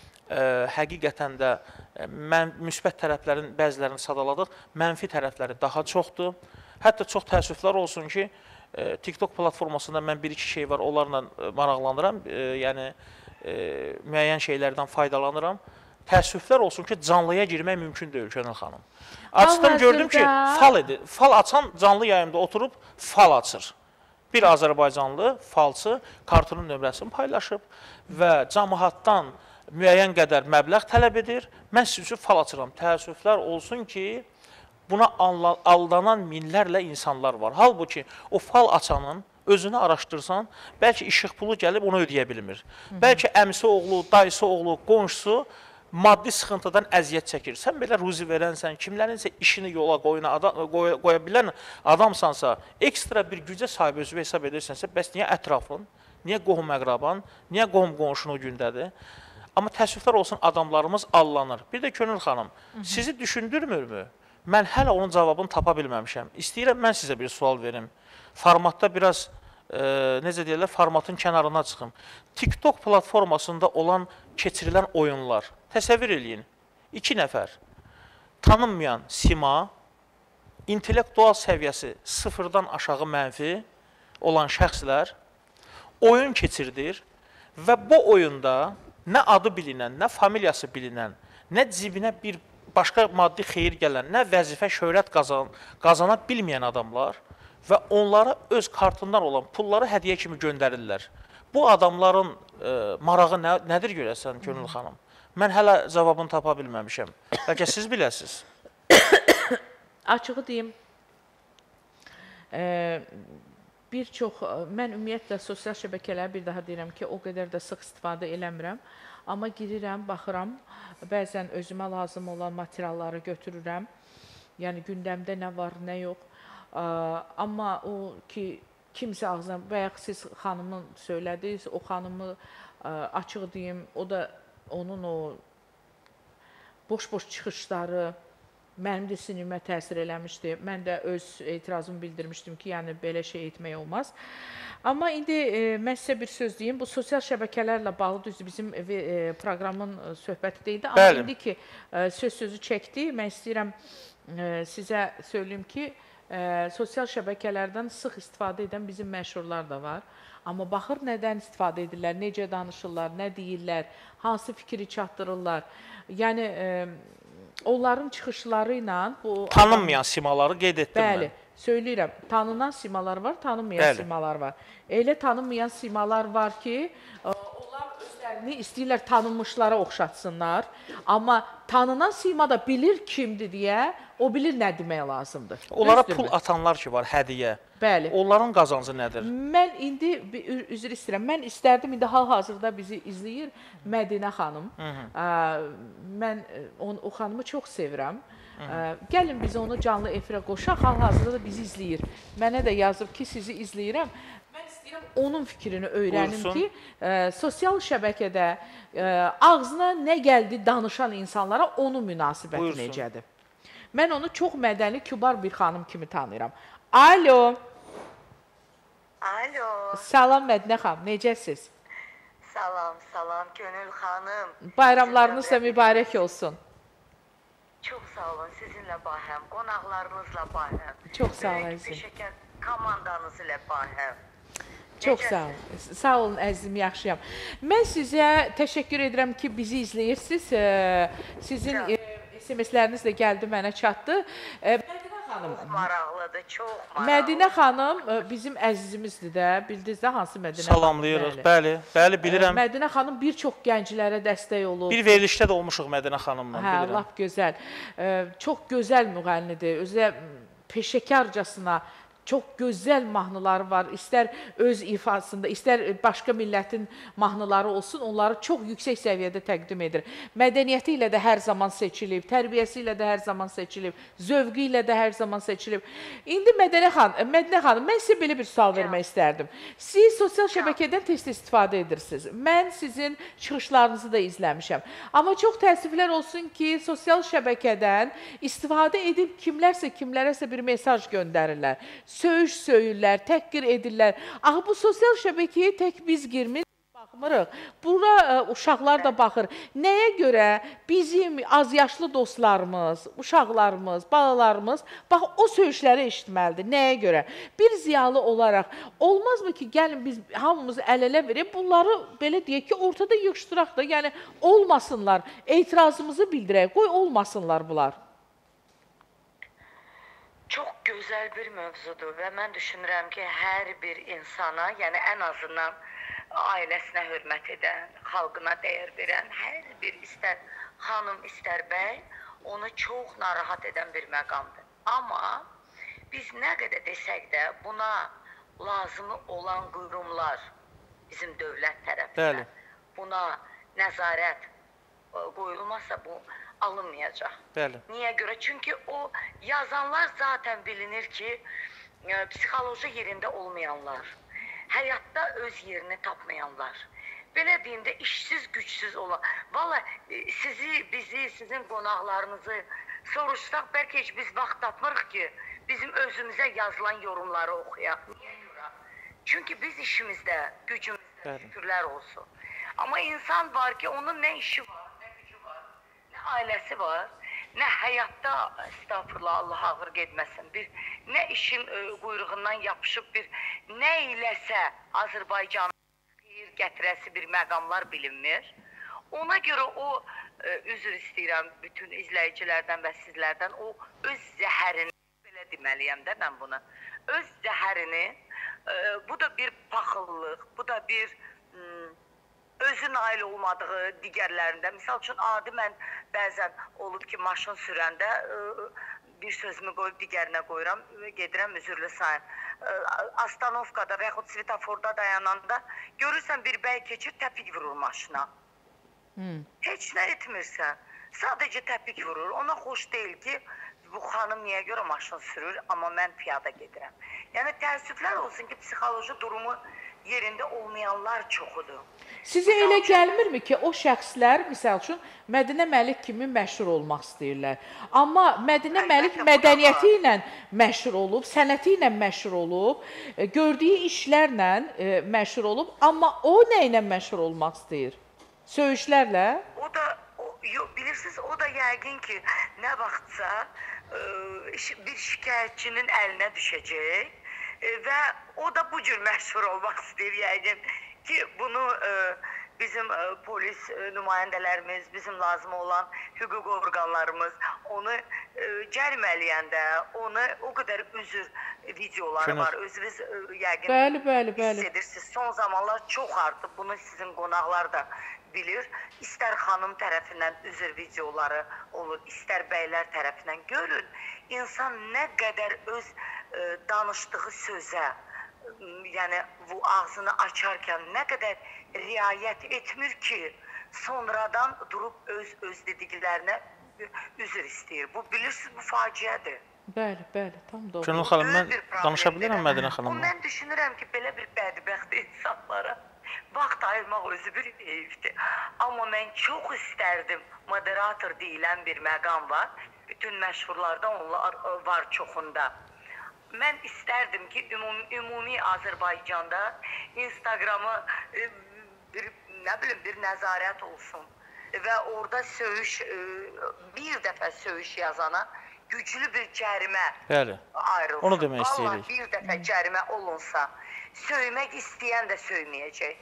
həqiqətən də müsbət tərəflərin bəzilərini sadaladıq, mənfi tərəfləri daha çoxdur. Hətta çox təəssüflər olsun ki, TikTok platformasında mən bir-iki şey var, onlarla maraqlanıram, yəni müəyyən şeylərdən faydalanıram. Təəssüflər olsun ki, canlıya girmək mümkün deyil, Könül xanım. Açdım, gördüm ki, fal edir. Fal açan canlı yayımda oturub fal açır. Bir Azərbaycanlı falçı kartının nömrəsini paylaşıb və cəmaatdan müəyyən qədər məbləğ tələb edir. Mən sizin üçün fal açıram. Təəssüflər olsun ki, buna aldanan minlərlə insanlar var. Halbuki o fal açanın özünü araşdırsan, bəlkə işıq pulu gəlib onu ödəyə bilmir. Bəlkə əmisi oğlu, dayısı oğlu, qonşusu maddi sıxıntıdan əziyyət çəkir. Sən belə ruzi verənsən, kimlərinsə işini yola qoya bilən adamsansa, ekstra bir gücə sahib özü hesab edirsənsə, bəs niyə ətrafın, niyə qohum əqraban, niyə qohum qonşunu gündədir? Amma təəssüflər olsun, adamlarımız allanır. Bir də Könül xanım, sizi düşündürmürmü? Mən hələ onun cavabını tapa bilməmişəm. İstəyirəm, mən sizə bir sual verim. Formatda biraz, necə deyirlər, formatın kənarına çıxım. TikTok platformasında olan keçirilən oyunlar, təsəvvür eləyin, 2 nəfər, tanınmayan sima, intellektual səviyyəsi sıfırdan aşağı mənfi olan şəxslər oyun keçirdir və bu oyunda nə adı bilinən, nə familiyası bilinən, nə cibinə bir başqa maddi xeyir gələn, nə vəzifə, şöhrət qazana bilməyən adamlar və onlara öz kartından olan pulları hədiyyə kimi göndərirlər. Bu adamların marağı nədir görəsən, Könül xanım? Mən hələ cavabını tapa bilməmişəm. Bəlkə siz biləsiniz. Açığı deyim, bir çox, mən ümumiyyətlə sosial şəbəkələri bir daha deyirəm ki, o qədər də sıx istifadə eləmirəm. Amma girirəm, baxıram, bəzən özümə lazım olan materialları götürürəm. Yəni gündəmdə nə var, nə yox. Amma o ki, kimsə ağzına, bayaq siz xanımın söylədiniz, o xanımı açıq deyim, o da onun o boş-boş çıxışları mənim də sinimə təsir eləmişdi. Mən də öz etirazımı bildirmişdim ki, yəni belə şey etmək olmaz. Amma indi mən sizə bir söz deyim, bu sosial şəbəkələrlə bağlı düzdür, bizim proqramın söhbəti deyildi. Amma indi ki, sözü çəkdi, mən istəyirəm sizə söyləyim ki, sosial şəbəkələrdən sıx istifadə edən bizim məşhurlar da var. Amma baxır nədən istifadə edirlər, necə danışırlar, nə deyirlər, hansı fikri çatdırırlar. Yəni, onların çıxışları ilə bu... Tanınmayan simaları qeyd etdim mən. Bəli, söyləyirəm, tanınan simalar var, tanınmayan simalar var. Elə tanınmayan simalar var ki, onlar özlərini istəyirlər tanınmışlara oxşatsınlar. Amma tanınan sima da bilir kimdir deyə, o bilir nə demək lazımdır. Onlara pul atanlar ki var, hədiyyə. Bəli. Onların qazancı nədir? Mən indi, üzr istəyirəm, mən istərdim, indi hal-hazırda bizi izləyir Mədinə xanım. Mən o xanımı çox sevirəm. Gəlin biz onu canlı efirə qoşaq, hal-hazırda da bizi izləyir. Mənə də yazıb ki, sizi izləyirəm. Mən istəyirəm onun fikrini öyrənim ki, sosial şəbəkədə ağzına nə gəldi danışan insanlara onun münasibəti necədir? Mən onu çox mədəni, kübar bir xanım kimi tanıyıram. Alo. Alo. Salam Mədinə xanım, necəsiz? Salam, salam Gönül xanım. Bayramlarınız da Sizinlə mübarək olsun. Çox sağ olun, sizinlə bahəm, qonaqlarınızla bahəm. Çox sağ olun, Böyük əzizim. peşəkar komandanız ilə bahəm. Çox Necəsiz? sağ olun. Sağ olun əzizim, yaxşıyam. Mən sizə təşəkkür edirəm ki, bizi izləyirsiniz. Sizin SMS-ləriniz də gəldi, mənə çatdı. Mədinə xanım. Çox maraqlıdır, çox maraqlı. Mədinə xanım bizim əzizimizdir də. Bildiniz də hansı Mədinə xanım? Salamlayırıq. Bəli, bilirəm. Mədinə xanım bir çox gənclərə dəstək olub. Bir verilişdə də olmuşuq Mədinə xanımla, Hə, bilirəm. lap gözəl. Çox gözəl müğənnidir. Özü peşəkarcasına çox gözəl mahnıları var. İstər öz ifasında, istər başqa millətin mahnıları olsun, onları çox yüksək səviyyədə təqdim edir. Mədəniyyəti ilə də hər zaman seçilib, tərbiyəsi ilə də hər zaman seçilib, zövqü ilə də hər zaman seçilib. İndi Mədinə xanım, mən sizə belə bir sual vermək istərdim. Siz sosial şəbəkədən tez-tez istifadə edirsiniz. Mən sizin çıxışlarınızı da izləmişəm. Amma çox təəssüflər olsun ki, sosial şəbəkədən istifadə edib kimlərsə bir mesaj göndərirlər. Söyüş söyürlər, təhqir edirlər. Axı bu sosial şəbəkəyə tək biz girmirik, baxmırıq. Bura uşaqlar da baxır. Nəyə görə bizim az yaşlı dostlarımız, uşaqlarımız, balalarımız bax o söyüşləri eşitməlidir? Nəyə görə? Bir ziyalı olaraq olmazmı ki, gəlin biz hamımız əl-ələ verib bunları belə deyək ki, ortada yığışdıraq da, yəni olmasınlar, etirazımızı bildirək, qoy olmasınlar bunlar. Çox gözəl bir mövzudur və mən düşünürəm ki, hər bir insana, yəni ən azından ailəsinə hörmət edən, xalqına dəyər verən, hər bir istər xanım, istər bəy, onu çox narahat edən bir məqamdır. Amma biz nə qədər desək də buna lazımı olan qurumlar bizim dövlət tərəfindən buna nəzarət qoyulmazsa bu alınmayacaq. Bəli. Niyə görə? Çünki o yazanlar zaten bilinir ki, psixoloji yerində olmayanlar, həyatda öz yerini tapmayanlar, belə deyim də işsiz, gücsüz olan. Valla sizi, bizi, sizin qonaqlarınızı soruşsaq, bəlkə heç biz vaxt tapmırıq ki, bizim özümüzə yazılan yorumları oxuyaq. Niyə görə? Çünki biz işimizdə, gücümüzdə, şükürlər olsun. Amma insan var ki, onun nə işi var, ailəsi var, nə həyatda, estağfurullah, Allah ağır getməsin, nə işin quyruğundan yapışıb nə iləsə Azərbaycanın xeyir gətirəsi bir məqamlar bilinmir. Ona görə o, üzr istəyirəm bütün izləyicilərdən və sizlərdən, o öz zəhərini, belə deməliyəm də mən bunu, öz zəhərini, bu da bir paxıllıq, bu da bir özü nail olmadığı digərlərində. Misal üçün, adi mən bəzən olub ki, maşın sürəndə bir sözümü qoyub digərinə qoyuram, gedirəm üzürlü sayın. Astanovkada və yaxud svetoforda dayananda görürsən bir bəy keçir, təpik vurur maşına. Heç nə etmirsən, sadəcə təpik vurur. Ona xoş deyil ki, bu xanım niyə görə maşın sürür, amma mən piyada gedirəm. Yəni təəssüflər olsun ki, psixoloji durumu yerində olmayanlar çoxudur. Sizə elə gəlmirmi ki, o şəxslər, misal üçün, Mədinə Məlik kimi məşhur olmaq istəyirlər. Amma Mədinə Məlik mədəniyyəti ilə məşhur olub, sənəti ilə məşhur olub, gördüyü işlərlə məşhur olub, amma o nə ilə məşhur olmaq istəyir? Söyüşlərlə? O da, bilirsiniz, o da yəqin ki, nə vaxtsa bir şikayətçinin əlinə düşəcək və o da bu cür məşhur olmaq istəyir yəqin ki, bunu bizim polis nümayəndələrimiz, bizim lazım olan hüquq orqanlarımız onu cərimələyəndə, onu o qədər üzür videoları var, özünüz yəqin hiss edirsiniz. Son zamanlar çox artıb, bunu sizin qonaqlar da bilir. İstər xanım tərəfindən üzür videoları olur, istər bəylər tərəfindən. Görün, insan nə qədər öz danışdığı sözə, yəni bu ağzını açarkən nə qədər riayət etmir ki, sonradan durub öz dediklərinə üzr istəyir. Bu, bilirsiniz, bu faciədir. Bəli, tam doğru. Gönül xanım, mən danışa bilirəm Mədinə xanımla. Mən düşünürəm ki, belə bir bədbəxt insanlara vaxt ayırmaq özü bir heyifdir. Amma mən çox istərdim, moderator deyilən bir məqam var. Bütün məşhurlarda onlar var çoxunda. mən istərdim ki, ümumi Azərbaycanda Instagramı bir nəzarət olsun və orada bir dəfə söyüş yazana güclü bir cərimə ayrılsın. Onu demək istəyirik. Vallahi bir dəfə cərimə olunsa, söymək istəyən də söyməyəcək.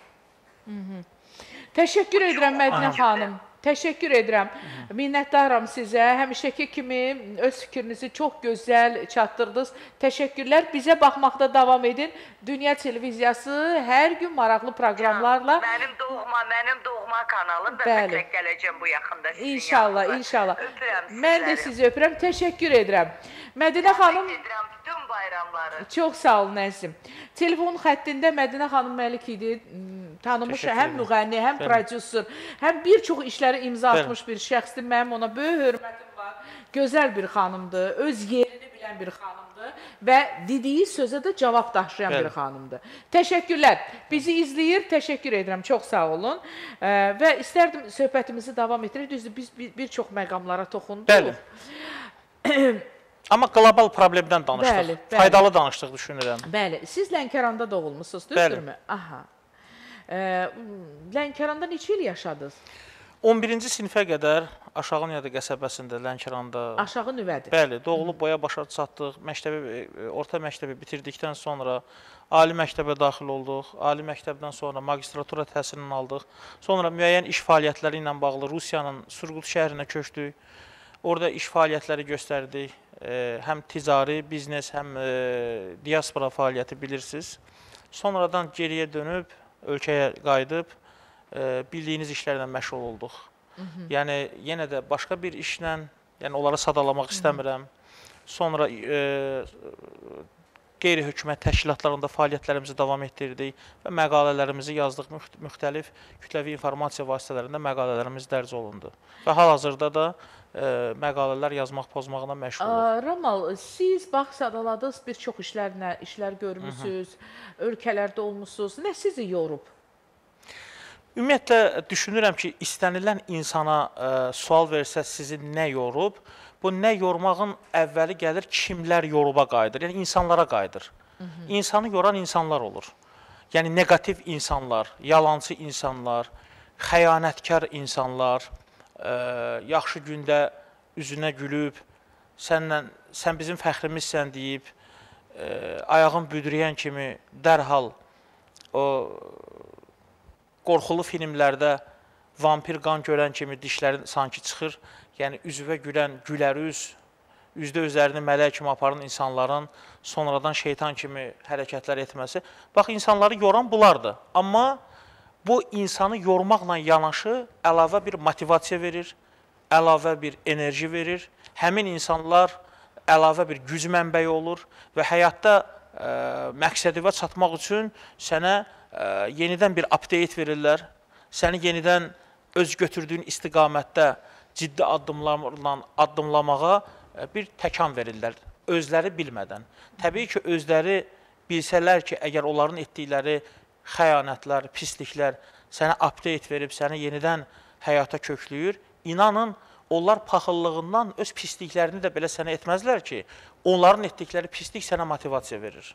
Təşəkkür edirəm Mədinə xanım. Təşəkkür edirəm. Minnətdaram sizə. Həmişəki kimi öz fikrinizi çox gözəl çatdırdınız. Təşəkkürlər. Bizə baxmaqda davam edin. Dünya televiziyası hər gün maraqlı proqramlarla. Mənim doğma kanalım və mütləq gələcəm bu yaxında sizin İnşallah, inşallah. Mən də sizi öpürəm. Təşəkkür edirəm. Mədinə xanım. Təşəkkür edirəm bütün bayramları. Çox sağ olun əzizim. Telefon xəttində Mədinə xanım Məlik idi. Tanımış həm müğənni, həm prodüser, həm bir çox işləri imza atmış bir şəxsdir. Mənim ona böyük hörmətim var. Gözəl bir xanımdır, öz yerini bilən bir xanımdır və dediyi sözə də cavab daşıyan bir xanımdır. Təşəkkürlər. Bizi izləyir, təşəkkür edirəm. Çox sağ olun. Və istərdim söhbətimizi davam etdirək. Düzdür, biz bir çox məqamlara toxunduq. Bəli. Amma qlobal problemdən danışdıq. Faydalı danışdıq, düşünürəm. Bəli. Siz Lənkəranda doğulmusunuz, düzdürmü? Aha. Lənkəranda neçə il yaşadınız? 11-ci sinifə qədər Aşağı Niyədə qəsəbəsində, Lənkəranda. Aşağı Nüvədir. Bəli, doğulub boya başa çatdıq. Orta məktəbi bitirdikdən sonra ali məktəbə daxil olduq. Ali məktəbdən sonra magistratura təhsilini aldıq. Sonra müəyyən iş fəaliyyətləri ilə bağlı Rusiyanın Surqut şəhərinə köçdük. Orada iş fəaliyyətləri göstərdik. Həm ticari, biznes, həm diaspora fəaliyyəti bilirsiniz. Sonradan geriyə dönüb, ölkəyə qayıdıb, bildiyiniz işlərlə məşğul olduq. Yəni, yenə də başqa bir işlə, yəni onları sadalamaq istəmirəm. Sonra qeyri-hökumət təşkilatlarında fəaliyyətlərimizi davam etdirdik və məqalələrimizi yazdıq. Müxtəlif kütləvi informasiya vasitələrində məqalələrimiz dərc olundu. Və hal-hazırda da məqalələr yazmaq, pozmaqla məşğuluq. Ramal, siz bax sadaladınız, bir çox işlər görmüsünüz, ölkələrdə olmuşsunuz. Nə sizi yorub? Ümumiyyətlə, düşünürəm ki, istənilən insana sual versə sizi nə yorub, bu nə yormağın əvvəli gəlir, kimlər yoruba qayıdır, yəni insanlara qayıdır. İnsanı yoran insanlar olur. Yəni, negativ insanlar, yalancı insanlar, xəyanətkar insanlar, yaxşı gündə üzünə gülüb, sən bizim fəxrimizsən deyib, ayağın büdrəyən kimi dərhal o qorxulu filmlərdə vampir qan görən kimi dişləri sanki çıxır, yəni üzvə gülən gülərüz, üzdə özlərini mələk kimi aparan insanların sonradan şeytan kimi hərəkətlər etməsi. Bax, insanları yoran bunlardır. Amma bu insanı yormaqla yanaşı əlavə bir motivasiya verir, əlavə bir enerji verir. Həmin insanlar əlavə bir güc mənbəyi olur və həyatda məqsədivə çatmaq üçün sənə yenidən bir update verirlər. Səni yenidən öz götürdüyün istiqamətdə ciddi addımlarla addımlamağa bir təkan verirlər, özləri bilmədən. Təbii ki, özləri bilsələr ki, əgər onların etdikləri xəyanətlər, pisliklər sənə update verib, səni yenidən həyata kökləyir, inanın, onlar paxıllığından öz pisliklərini də belə sənə etməzlər ki, onların etdikləri pislik sənə motivasiya verir.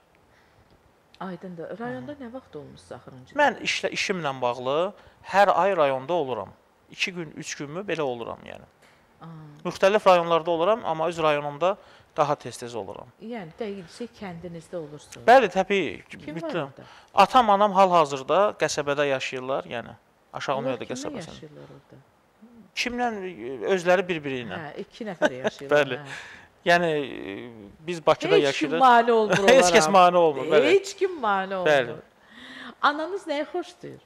Aydındır. Rayonda nə vaxt olmuşsa axırıncı? Mən işimlə bağlı hər ay rayonda oluram. 2 gün, 3 günmü belə oluram yəni. Müxtəlif rayonlarda oluram, amma öz rayonumda daha tez-tez oluram. Yəni, dəqiqcə kəndinizdə olursunuz. Bəli, təbii. Kim var orada? Atam, anam hal-hazırda qəsəbədə yaşayırlar, yəni Aşağı Niyədə qəsəbəsində. Kimlə yaşayırlar orada? Kimlə? Özləri bir-biri ilə. Hə, 2 nəfər yaşayırlar. Bəli. Yəni, biz Bakıda yaşayırıq. Heç kim mane olmur onlara. Heç kəs mane olmur. Heç kim mane olmur. Ananız nəyə xoşdur?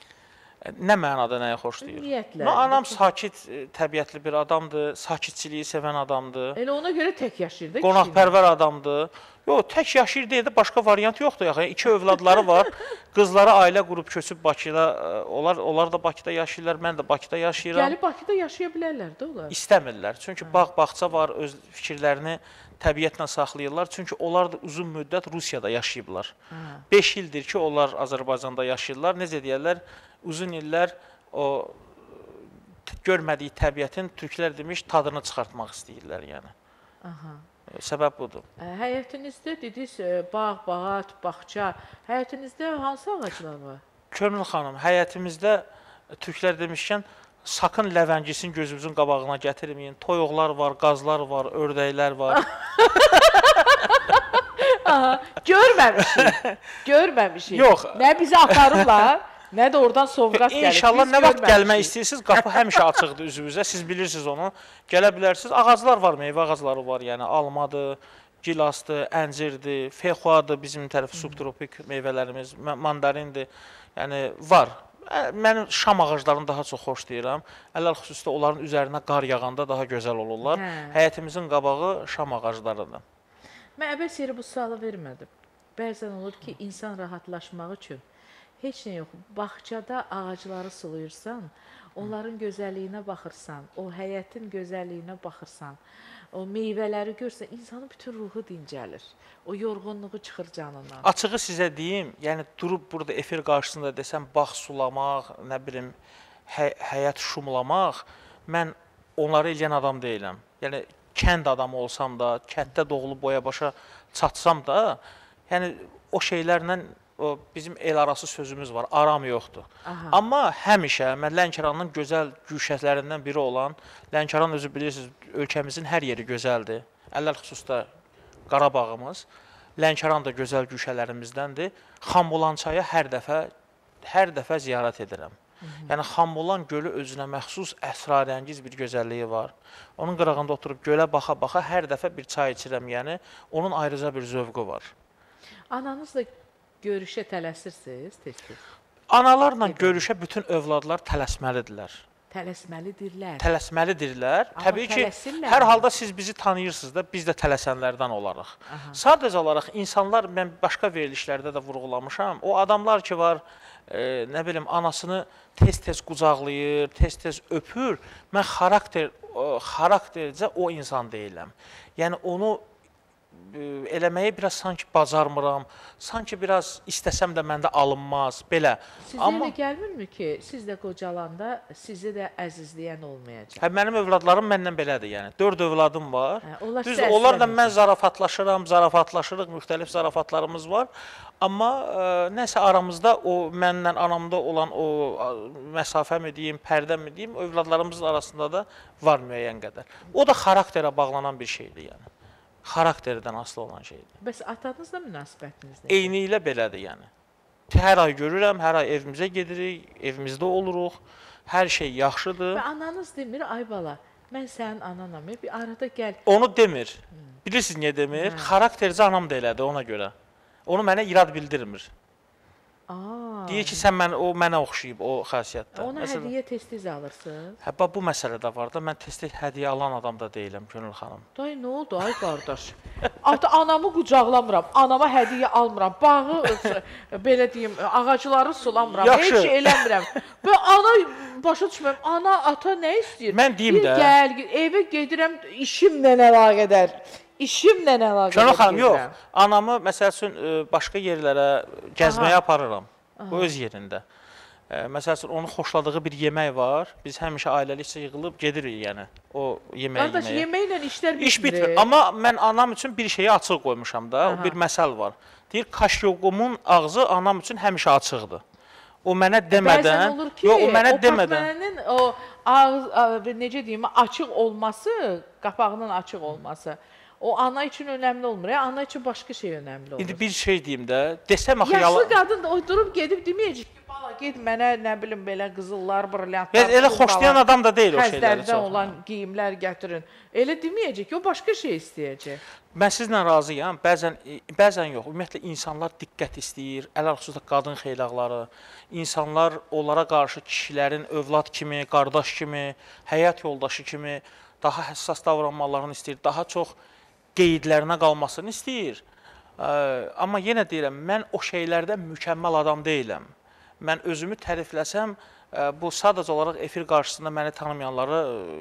Nə mənada nəyə xoşlayır? Ümumiyyətlə. Anam sakit təbiətli bir adamdır, sakitçiliyi sevən adamdır. Elə ona görə tək yaşayır da. Qonaqpərvər adamdır. Yox, tək yaşayır deyə də başqa variant yoxdur. Yəni, 2 övladları var. Qızları ailə qurub köçüb Bakıda, onlar da Bakıda yaşayırlar, mən də Bakıda yaşayıram. Gəlib Bakıda yaşaya bilərlər də onlar. İstəmirlər. Çünki bağ-bağça var, öz fikirlərini təbiətlə saxlayırlar. Çünki onlar da uzun müddət Rusiyada yaşayıblar. 5 ildir ki, onlar Azərbaycanda yaşayırlar. Necə deyərlər? Uzun illər o görmədiyi təbiətin türklər demiş tadını çıxartmaq istəyirlər yəni. Səbəb budur. Həyətinizdə dediniz, bağ, bağat, bağça. Həyətinizdə hansı ağaclar var? Könül xanım, həyətimizdə türklər demişkən, sakın ləvəngisin gözümüzün qabağına gətirməyin. Toyuqlar var, qazlar var, ördəklər var. Aha, görməmişik. Görməmişik. Yox. Nə bizi aparırlar, nə də oradan sovqat gəlir. İnşallah Biz nə vaxt görməmişik. gəlmək istəyirsiniz, qapı həmişə açıqdır üzünüzə. Siz bilirsiniz onu. Gələ bilərsiniz. Ağaclar var, meyvə ağacları var. Yəni almadır, gilasdır, əncirdir, fexuadır, bizim tərəf subtropik meyvələrimiz, mandarindir. Yəni var. Mən şam ağaclarını daha çox xoşlayıram. Əllər xüsusda onların üzərinə qar yağanda daha gözəl olurlar. Həyətimizin qabağı şam ağaclarıdır. Mən əbəs yeri bu sualı vermədim. Bəzən olur ki, insan rahatlaşmaq üçün heç nə yox. Bağçada ağacları sulayırsan, onların gözəlliyinə baxırsan, o həyətin gözəlliyinə baxırsan, o meyvələri görsən, insanın bütün ruhu dincəlir. O yorğunluğu çıxır canından. Açığı sizə deyim, yəni durub burada efir qarşısında desəm, bağ sulamaq, nə bilim, həyət şumlamaq, mən onları eləyən adam deyiləm. Yəni kənd adamı olsam da, kənddə doğulub boya-başa çatsam da, yəni o şeylərlə bizim el arası sözümüz var, aram yoxdur. Aha. Amma həmişə mən Lənkəranın gözəl güşələrindən biri olan, Lənkəran özü bilirsiniz, ölkəmizin hər yeri gözəldir. Əllər xüsusda Qarabağımız, Lənkəran da gözəl güşələrimizdəndir. Xambulan çayı hər dəfə ziyarət edirəm. Yəni Xambulan gölü özünə məxsus əsrarəngiz bir gözəlliyi var. Onun qırağında oturub gölə baxa-baxa hər dəfə bir çay içirəm, yəni onun ayrıca bir zövqü var. Ananızla görüşə tələsirsiniz tez-tez? Analarla görüşə bütün övladlar tələsməlidirlər. Tələsməlidirlər. Tələsməlidirlər. Amma Təbii ki, tələsirlər hər mi? halda siz bizi tanıyırsınız da, biz də tələsənlərdən olarıq. Sadəcə olaraq insanlar, mən başqa verilişlərdə də vurğulamışam, o adamlar ki var, nə bilim, anasını tez-tez qucaqlayır, tez-tez öpür, mən xaraktercə o insan deyiləm. Yəni onu eləməyi biraz sanki bacarmıram, sanki biraz istəsəm də məndə alınmaz, belə. Sizə elə gəlmirmi ki, siz də qocalanda sizi də əzizləyən olmayacaq? Hə, mənim övladlarım məndən belədir, yəni. 4 övladım var. Düz, sizə onlarla mən əzizləməyəcək. zarafatlaşırıq, müxtəlif zarafatlarımız var. Amma nəsə aramızda o mənlə anamda olan o məsafə mi deyim, pərdə mi deyim, övladlarımızın arasında da var müəyyən qədər. O da xarakterə bağlanan bir şeydir, yəni. Xarakterdən asılı olan şeydir. Bəs atanızla münasibətiniz nədir? Eynilə belədir, yəni. Hər ay görürəm, hər ay evimizə gedirik, evimizdə oluruq, hər şey yaxşıdır. Və ananız demir, ay bala, mən sənin ananam, bir arada gəl. Onu demir. Bilirsiniz niyə demir? Xaraktercə anam da elədir ona görə. Onu mənə irad bildirmir. Deyir ki, o mənə oxşayıb o xasiyyətdə. Ona hədiyyə tez-tez alırsınız? Hə, bu məsələ də var da, mən tez-tez hədiyyə alan adam da deyiləm, Gönül xanım. Dayı, nə oldu, ay qardaş? Anamı qucaqlamıram, anama hədiyyə almıram, bağı, belə deyim, ağacları sulamıram, heç şey eləmirəm. Və ana, başa düşməm, ana, ata nə istəyir? Mən deyim də. Gəl, evə gedirəm, işimlə əlaqədar. İşimlə əlaqədar. Gönül xanım, yox. Anamı, məsəl üçün, başqa yerlərə gəzməyə aparıram. O öz yerində. Məsəl üçün, onun xoşladığı bir yemək var. Biz həmişə ailəlikcə yığılıb gedirik, yəni, o yeməyə. Qardaş, yeməklə işlər bitmir. İş bitmir. Amma mən anam üçün bir şeyi açıq qoymuşam da, o bir məsəl var. Deyir, kaşyoqumun ağzı anam üçün həmişə açıqdır. O mənə demədən... Bəzən olur ki, o patmənin necə deyim, açıq olması, qapağının açıq olması, o ana üçün önəmli olmur. Ana üçün başqa şey önəmli olur. İndi bir şey deyim də, desəm axı yalan... Yaşlı qadın da durub gedib deməyəcək ki, bala, ged mənə, nə bilim, belə qızıllar, brilyantlar, elə xoşlayan adam da deyil o şeyləri xəzlərdən çox. olan geyimlər gətirin. Elə deməyəcək ki, o başqa şey istəyəcək. Mən sizlə razıyam. Bəzən yox. Ümumiyyətlə, insanlar diqqət istəyir. Əlhəq xüsusda qadın xeylaqları. İnsanlar onlara qarşı kişilərin övlad kimi, qardaş kimi, həyat yoldaşı kimi daha həssas davranmalarını istəyir. Daha çox qeydlərinə qalmasını istəyir. Amma yenə deyirəm, mən o şeylərdə mükəmməl adam deyiləm. Mən özümü tərifləsəm, bu sadəcə olaraq efir qarşısında məni tanımayanları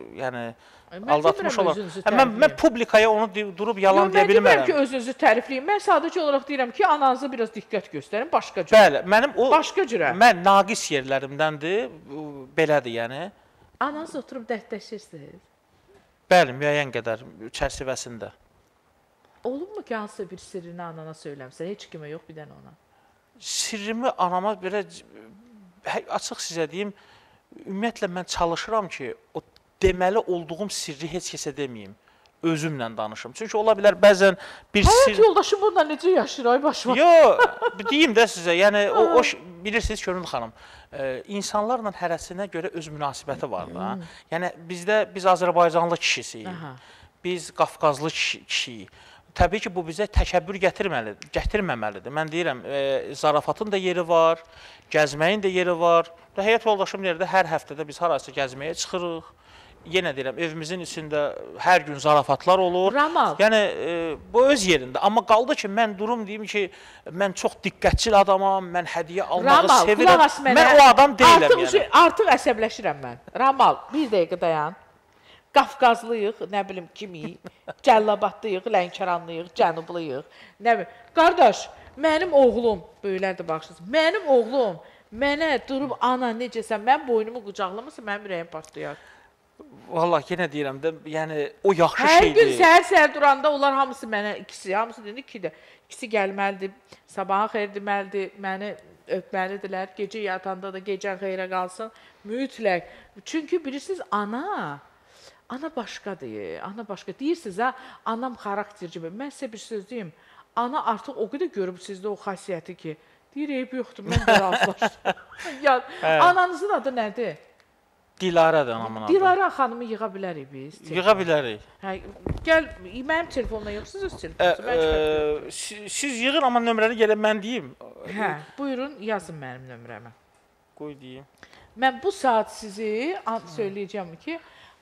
aldatmış olaraq. Mən publikaya onu durub yalan deyə bilmərəm. Mən demirəm ki, özünüzü tərifləyin. Mən sadəcə olaraq deyirəm ki, ananıza biraz diqqət göstərin, başqa cürə. Bəli, mənim o başqa cürə. Mən naqis yerlərimdəndir, belədir yəni. Ananız oturub dərdləşirsiniz? Bəli, müəyyən qədər çərçivəsində. ki, hansısa bir sirrini anana söyləmsən? Heç kimə yox, bir dənə ona. Sirrimi anama belə açıq sizə deyim, ümumiyyətlə mən çalışıram ki, o deməli olduğum sirri heç kəsə deməyim. Özümlə danışım. Çünki ola bilər bəzən bir Həyat yoldaşım bununla necə yaşayır, ay başıma? Yox, deyim də sizə, yəni o bilirsiniz Könül xanım, insanlarla hərəsinə görə öz münasibəti var da. Yəni biz Azərbaycanlı kişisiyik, biz Qafqazlı kişiyik. Təbii ki, bu bizə təkəbbür gətirməməlidir. Mən deyirəm, zarafatın da yeri var, gəzməyin də yeri var. Həyat yoldaşım deyir də, hər həftədə biz harasa gəzməyə çıxırıq. Yenə deyirəm, evimizin içində hər gün zarafatlar olur. Ramal. Yəni, bu öz yerində. Amma qaldı ki, mən durum deyim ki, mən çox diqqətçil adamam, mən hədiyyə almağı sevirəm. Mən o adam deyiləm yəni. Artıq əsəbləşirəm mən. Ramal, bir dəqiqə dayan. Qafqazlıyıq, nə bilim kimiyik, Cəllabadlıyıq, Lənkəranlıyıq, Cənubluyıq, nə bilim. Qardaş, mənim oğlum, böyüklər də baxışırsın, mənim oğlum mənə durub, ana necəsən, mən boynumu qucaqlamışsa, mənim ürəyim partlayar. Vallahi yenə deyirəm də, yəni o yaxşı şeydir. Hər gün şeydir. səhər duranda onlar hamısı mənə hamısı dedi ki, ikisi gəlməlidir, sabahın xeyir deməlidir, məni öpməlidirlər, gecə yatanda da gecən xeyrə qalsın, mütləq. Çünki bilirsiniz, ana başqadır, ana başqa. Deyirsiniz, anam xarakterci. Mən sizə bir söz deyim, ana artıq o qədər görüb sizdə o xasiyyəti ki, deyir, eyb yoxdur, mən də razılaşdım. Ananızın adı nədir? Dilarədir anamın adı. Dilarə xanımı yığa bilərik biz. Yığa bilərik. Gəl, mənim telefonla yox, siz öz telefonunuz. Siz yığın, amma nömrəni gələk mən deyim. Hə, buyurun, yazın mənim nömrəmə. Qoy deyim. Mən bu saat sizi söyləyəcəm ki,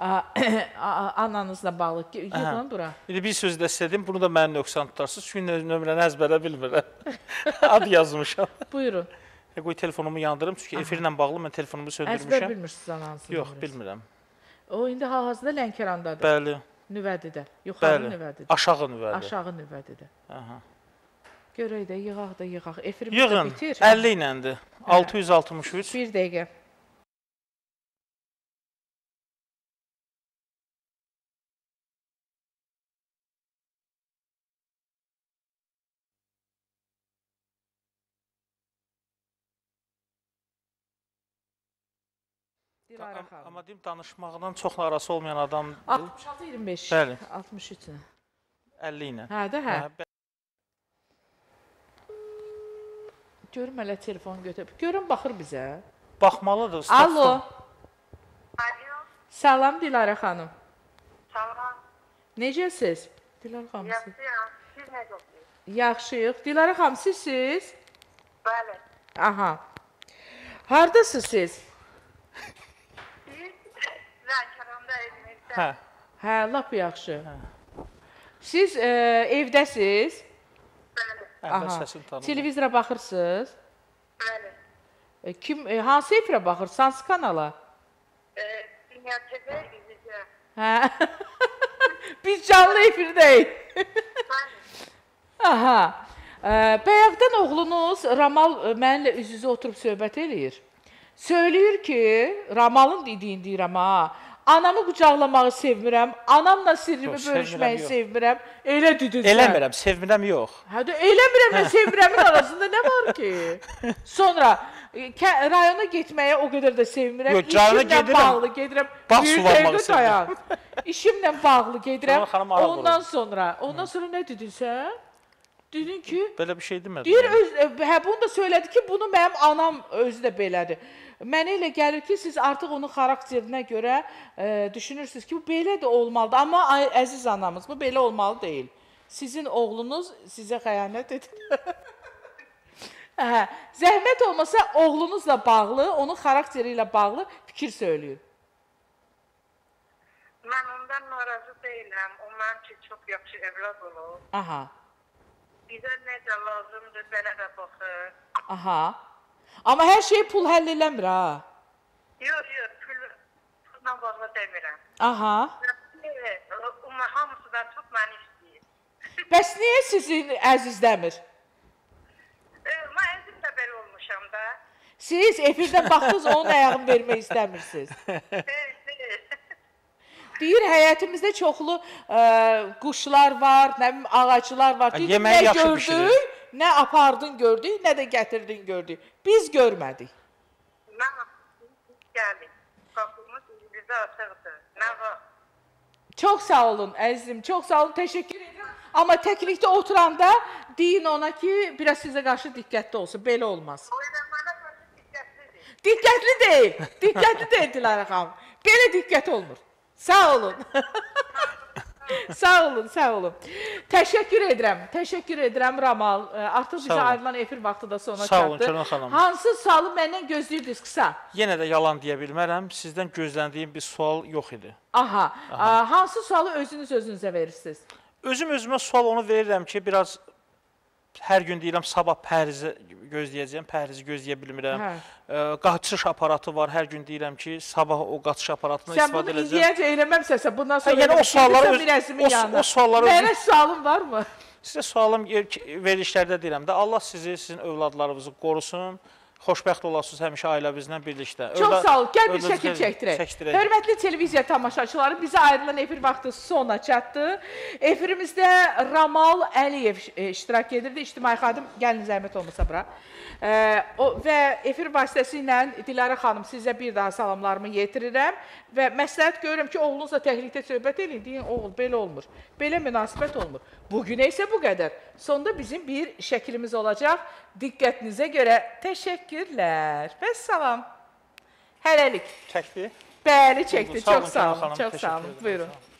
ananızla bağlı yığın bura. Bir söz də istədim, bunu da mənə nöqsan tutarsınız. Çünki nömrəni əzbərə bilmirəm. Ad yazmışam. Buyurun. Qoy telefonumu yandırım, çünki efirlə bağlı mən telefonumu söndürmüşəm. Əzbər bilmirsiniz ananızı? Yox, bilmirəm. O, indi hal-hazırda Lənkərandadır. Bəli. Nüvədidə. Yuxarı nüvədidə. Aşağı nüvədə. Aşağı nüvədidə. Görək də, yığaq. Efirimiz də bitir. bitir. 50 iləndir. 663. Bir dəqiqə. Amma deyim, danışmaqdan çox arası olmayan adamdır. 66-25. Bəli. 63. 50 ilə. Hə də, hə. Görüm hələ telefon götürüb. Görüm, baxır bizə. Baxmalıdır. Alo. Alo. Salam Dilarə xanım. Salam. Necəsiz? Dilarə xanım. Yaxşıyam. Siz necəsiniz? Yaxşıyıq. Dilarə xanım, sizsiz? Bəli. Aha. Hardasınız siz? Lənkəranda evimizdə. Hə, lap yaxşı. Siz evdəsiz? Bəli. Səsini tanıdım. Televizora baxırsınız? Bəli. Hansı efirə baxırsınız? Hansı kanala? Dünya TV izləyəcəm. Hə. Biz canlı efirdəyik. Bəli. Aha. Bayaqdan oğlunuz Ramal mənimlə üz-üzə oturub söhbət eləyir. Söyləyir ki, Ramalın dediyini deyirəm ha. Anamı qucaqlamağı sevmirəm, anamla sirrimi bölüşməyi sevmirəm. Elə düdün sən. Eləmirəm, sevmirəm yox. Hə də eləmirəm, mən sevmirəmin arasında nə var ki? Sonra rayona getməyə o qədər də sevmirəm. Yox, rayona İşimlə bağlı gedirəm. Bax suvarmağı sevmirəm. İşimlə bağlı gedirəm. Ondan sonra nə dedin sən? Dedin ki, belə bir şey demədim. Deyir, bunu da söylədi ki, bunu mənim anam özü də belədir. Mənə elə gəlir ki, siz artıq onun xarakterinə görə düşünürsünüz ki, bu belə də olmalıdır. Amma əziz anamız, bu belə olmalı deyil. Sizin oğlunuz sizə xəyanət edir. Zəhmət olmasa, oğlunuzla bağlı, onun xarakteri ilə bağlı fikir söyləyin. Mən ondan narazı deyiləm. O mənim üçün çox yaxşı evlad olur. Aha. Bizə necə lazımdır, belə də baxır. Aha. Amma hər şey pul həll eləmir, ha? Yox, pulla bağlı demirəm. Aha. Hamısı da çox məni istəyir. Bəs niyə sizin əzizləmir? Mən əzim də belə olmuşam da. Siz efirdən baxdınız, onun ayağını vermək istəmirsiniz. Deyir, həyətimizdə çoxlu quşlar var, nə bilim, ağaclar var. Deyir, Yeməyi nə yaxşı gördük, bişirir. nə apardın gördük, nə də gətirdin gördük. Biz görmədik. Mən gəldim. Qapımız bizə açıqdır. Nə var? Çox sağ olun əzizim, çox sağ olun, təşəkkür edirəm. Amma təklikdə oturanda deyin ona ki, biraz sizə qarşı diqqətli olsun, belə olmaz. Oynamana qarşı diqqətlidir. Diqqətli deyil, diqqətli deyil Dilarə xanım. Belə diqqət olmur. Sağ olun. Sağ olun, sağ olun. Təşəkkür edirəm Ramal. Artıq bizə ayrılan efir vaxtı da sona Sağ olun, çatdı. Kənan xanım. Hansı sualı məndən gözləyirdiniz qısa? Yenə də yalan deyə bilmərəm. Sizdən gözləndiyim bir sual yox idi. Aha. Hansı sualı özünüz özünüzə verirsiniz? Özümə sual onu verirəm ki, biraz hər gün deyirəm sabah pəhrizi gözləyəcəm, pəhrizi gözləyə bilmirəm. Qaçış aparatı var, hər gün deyirəm ki, sabah o qaçış aparatını Sən istifadə bunu edəcəm. indiyəcə eləməmsəsə, bundan sonra Yəni o sualları o sualları Mənə sualın varmı? Sizə sualım verilişlərdə deyirəm də, Allah sizi, sizin övladlarınızı qorusun. Xoşbəxt olasınız həmişə ailəmizlə birlikdə. Çox sağ ol. Gəl bir şəkil çəkdirək. Hörmətli televiziya tamaşaçıları, bizə ayrılan efir vaxtı sona çatdı. Efirimizdə Ramal Əliyev iştirak edirdi. İctimai xadim, gəlin zəhmət olmasa bura. Və efir vasitəsilə Dilarə xanım, sizə bir daha salamlarımı yetirirəm və məsləhət görürəm ki, oğlunuzla təhlikdə söhbət edin, deyin, oğul, belə olmur, belə münasibət olmur. Bugünə isə bu qədər. Sonda bizim bir şəklimiz olacaq. Diqqətinizə görə təşəkkürlər və salam. Hələlik. Çəkdi. Bəli, çəkdi. Çox sağ olun. Xanım, Çox sağ olun. Buyurun.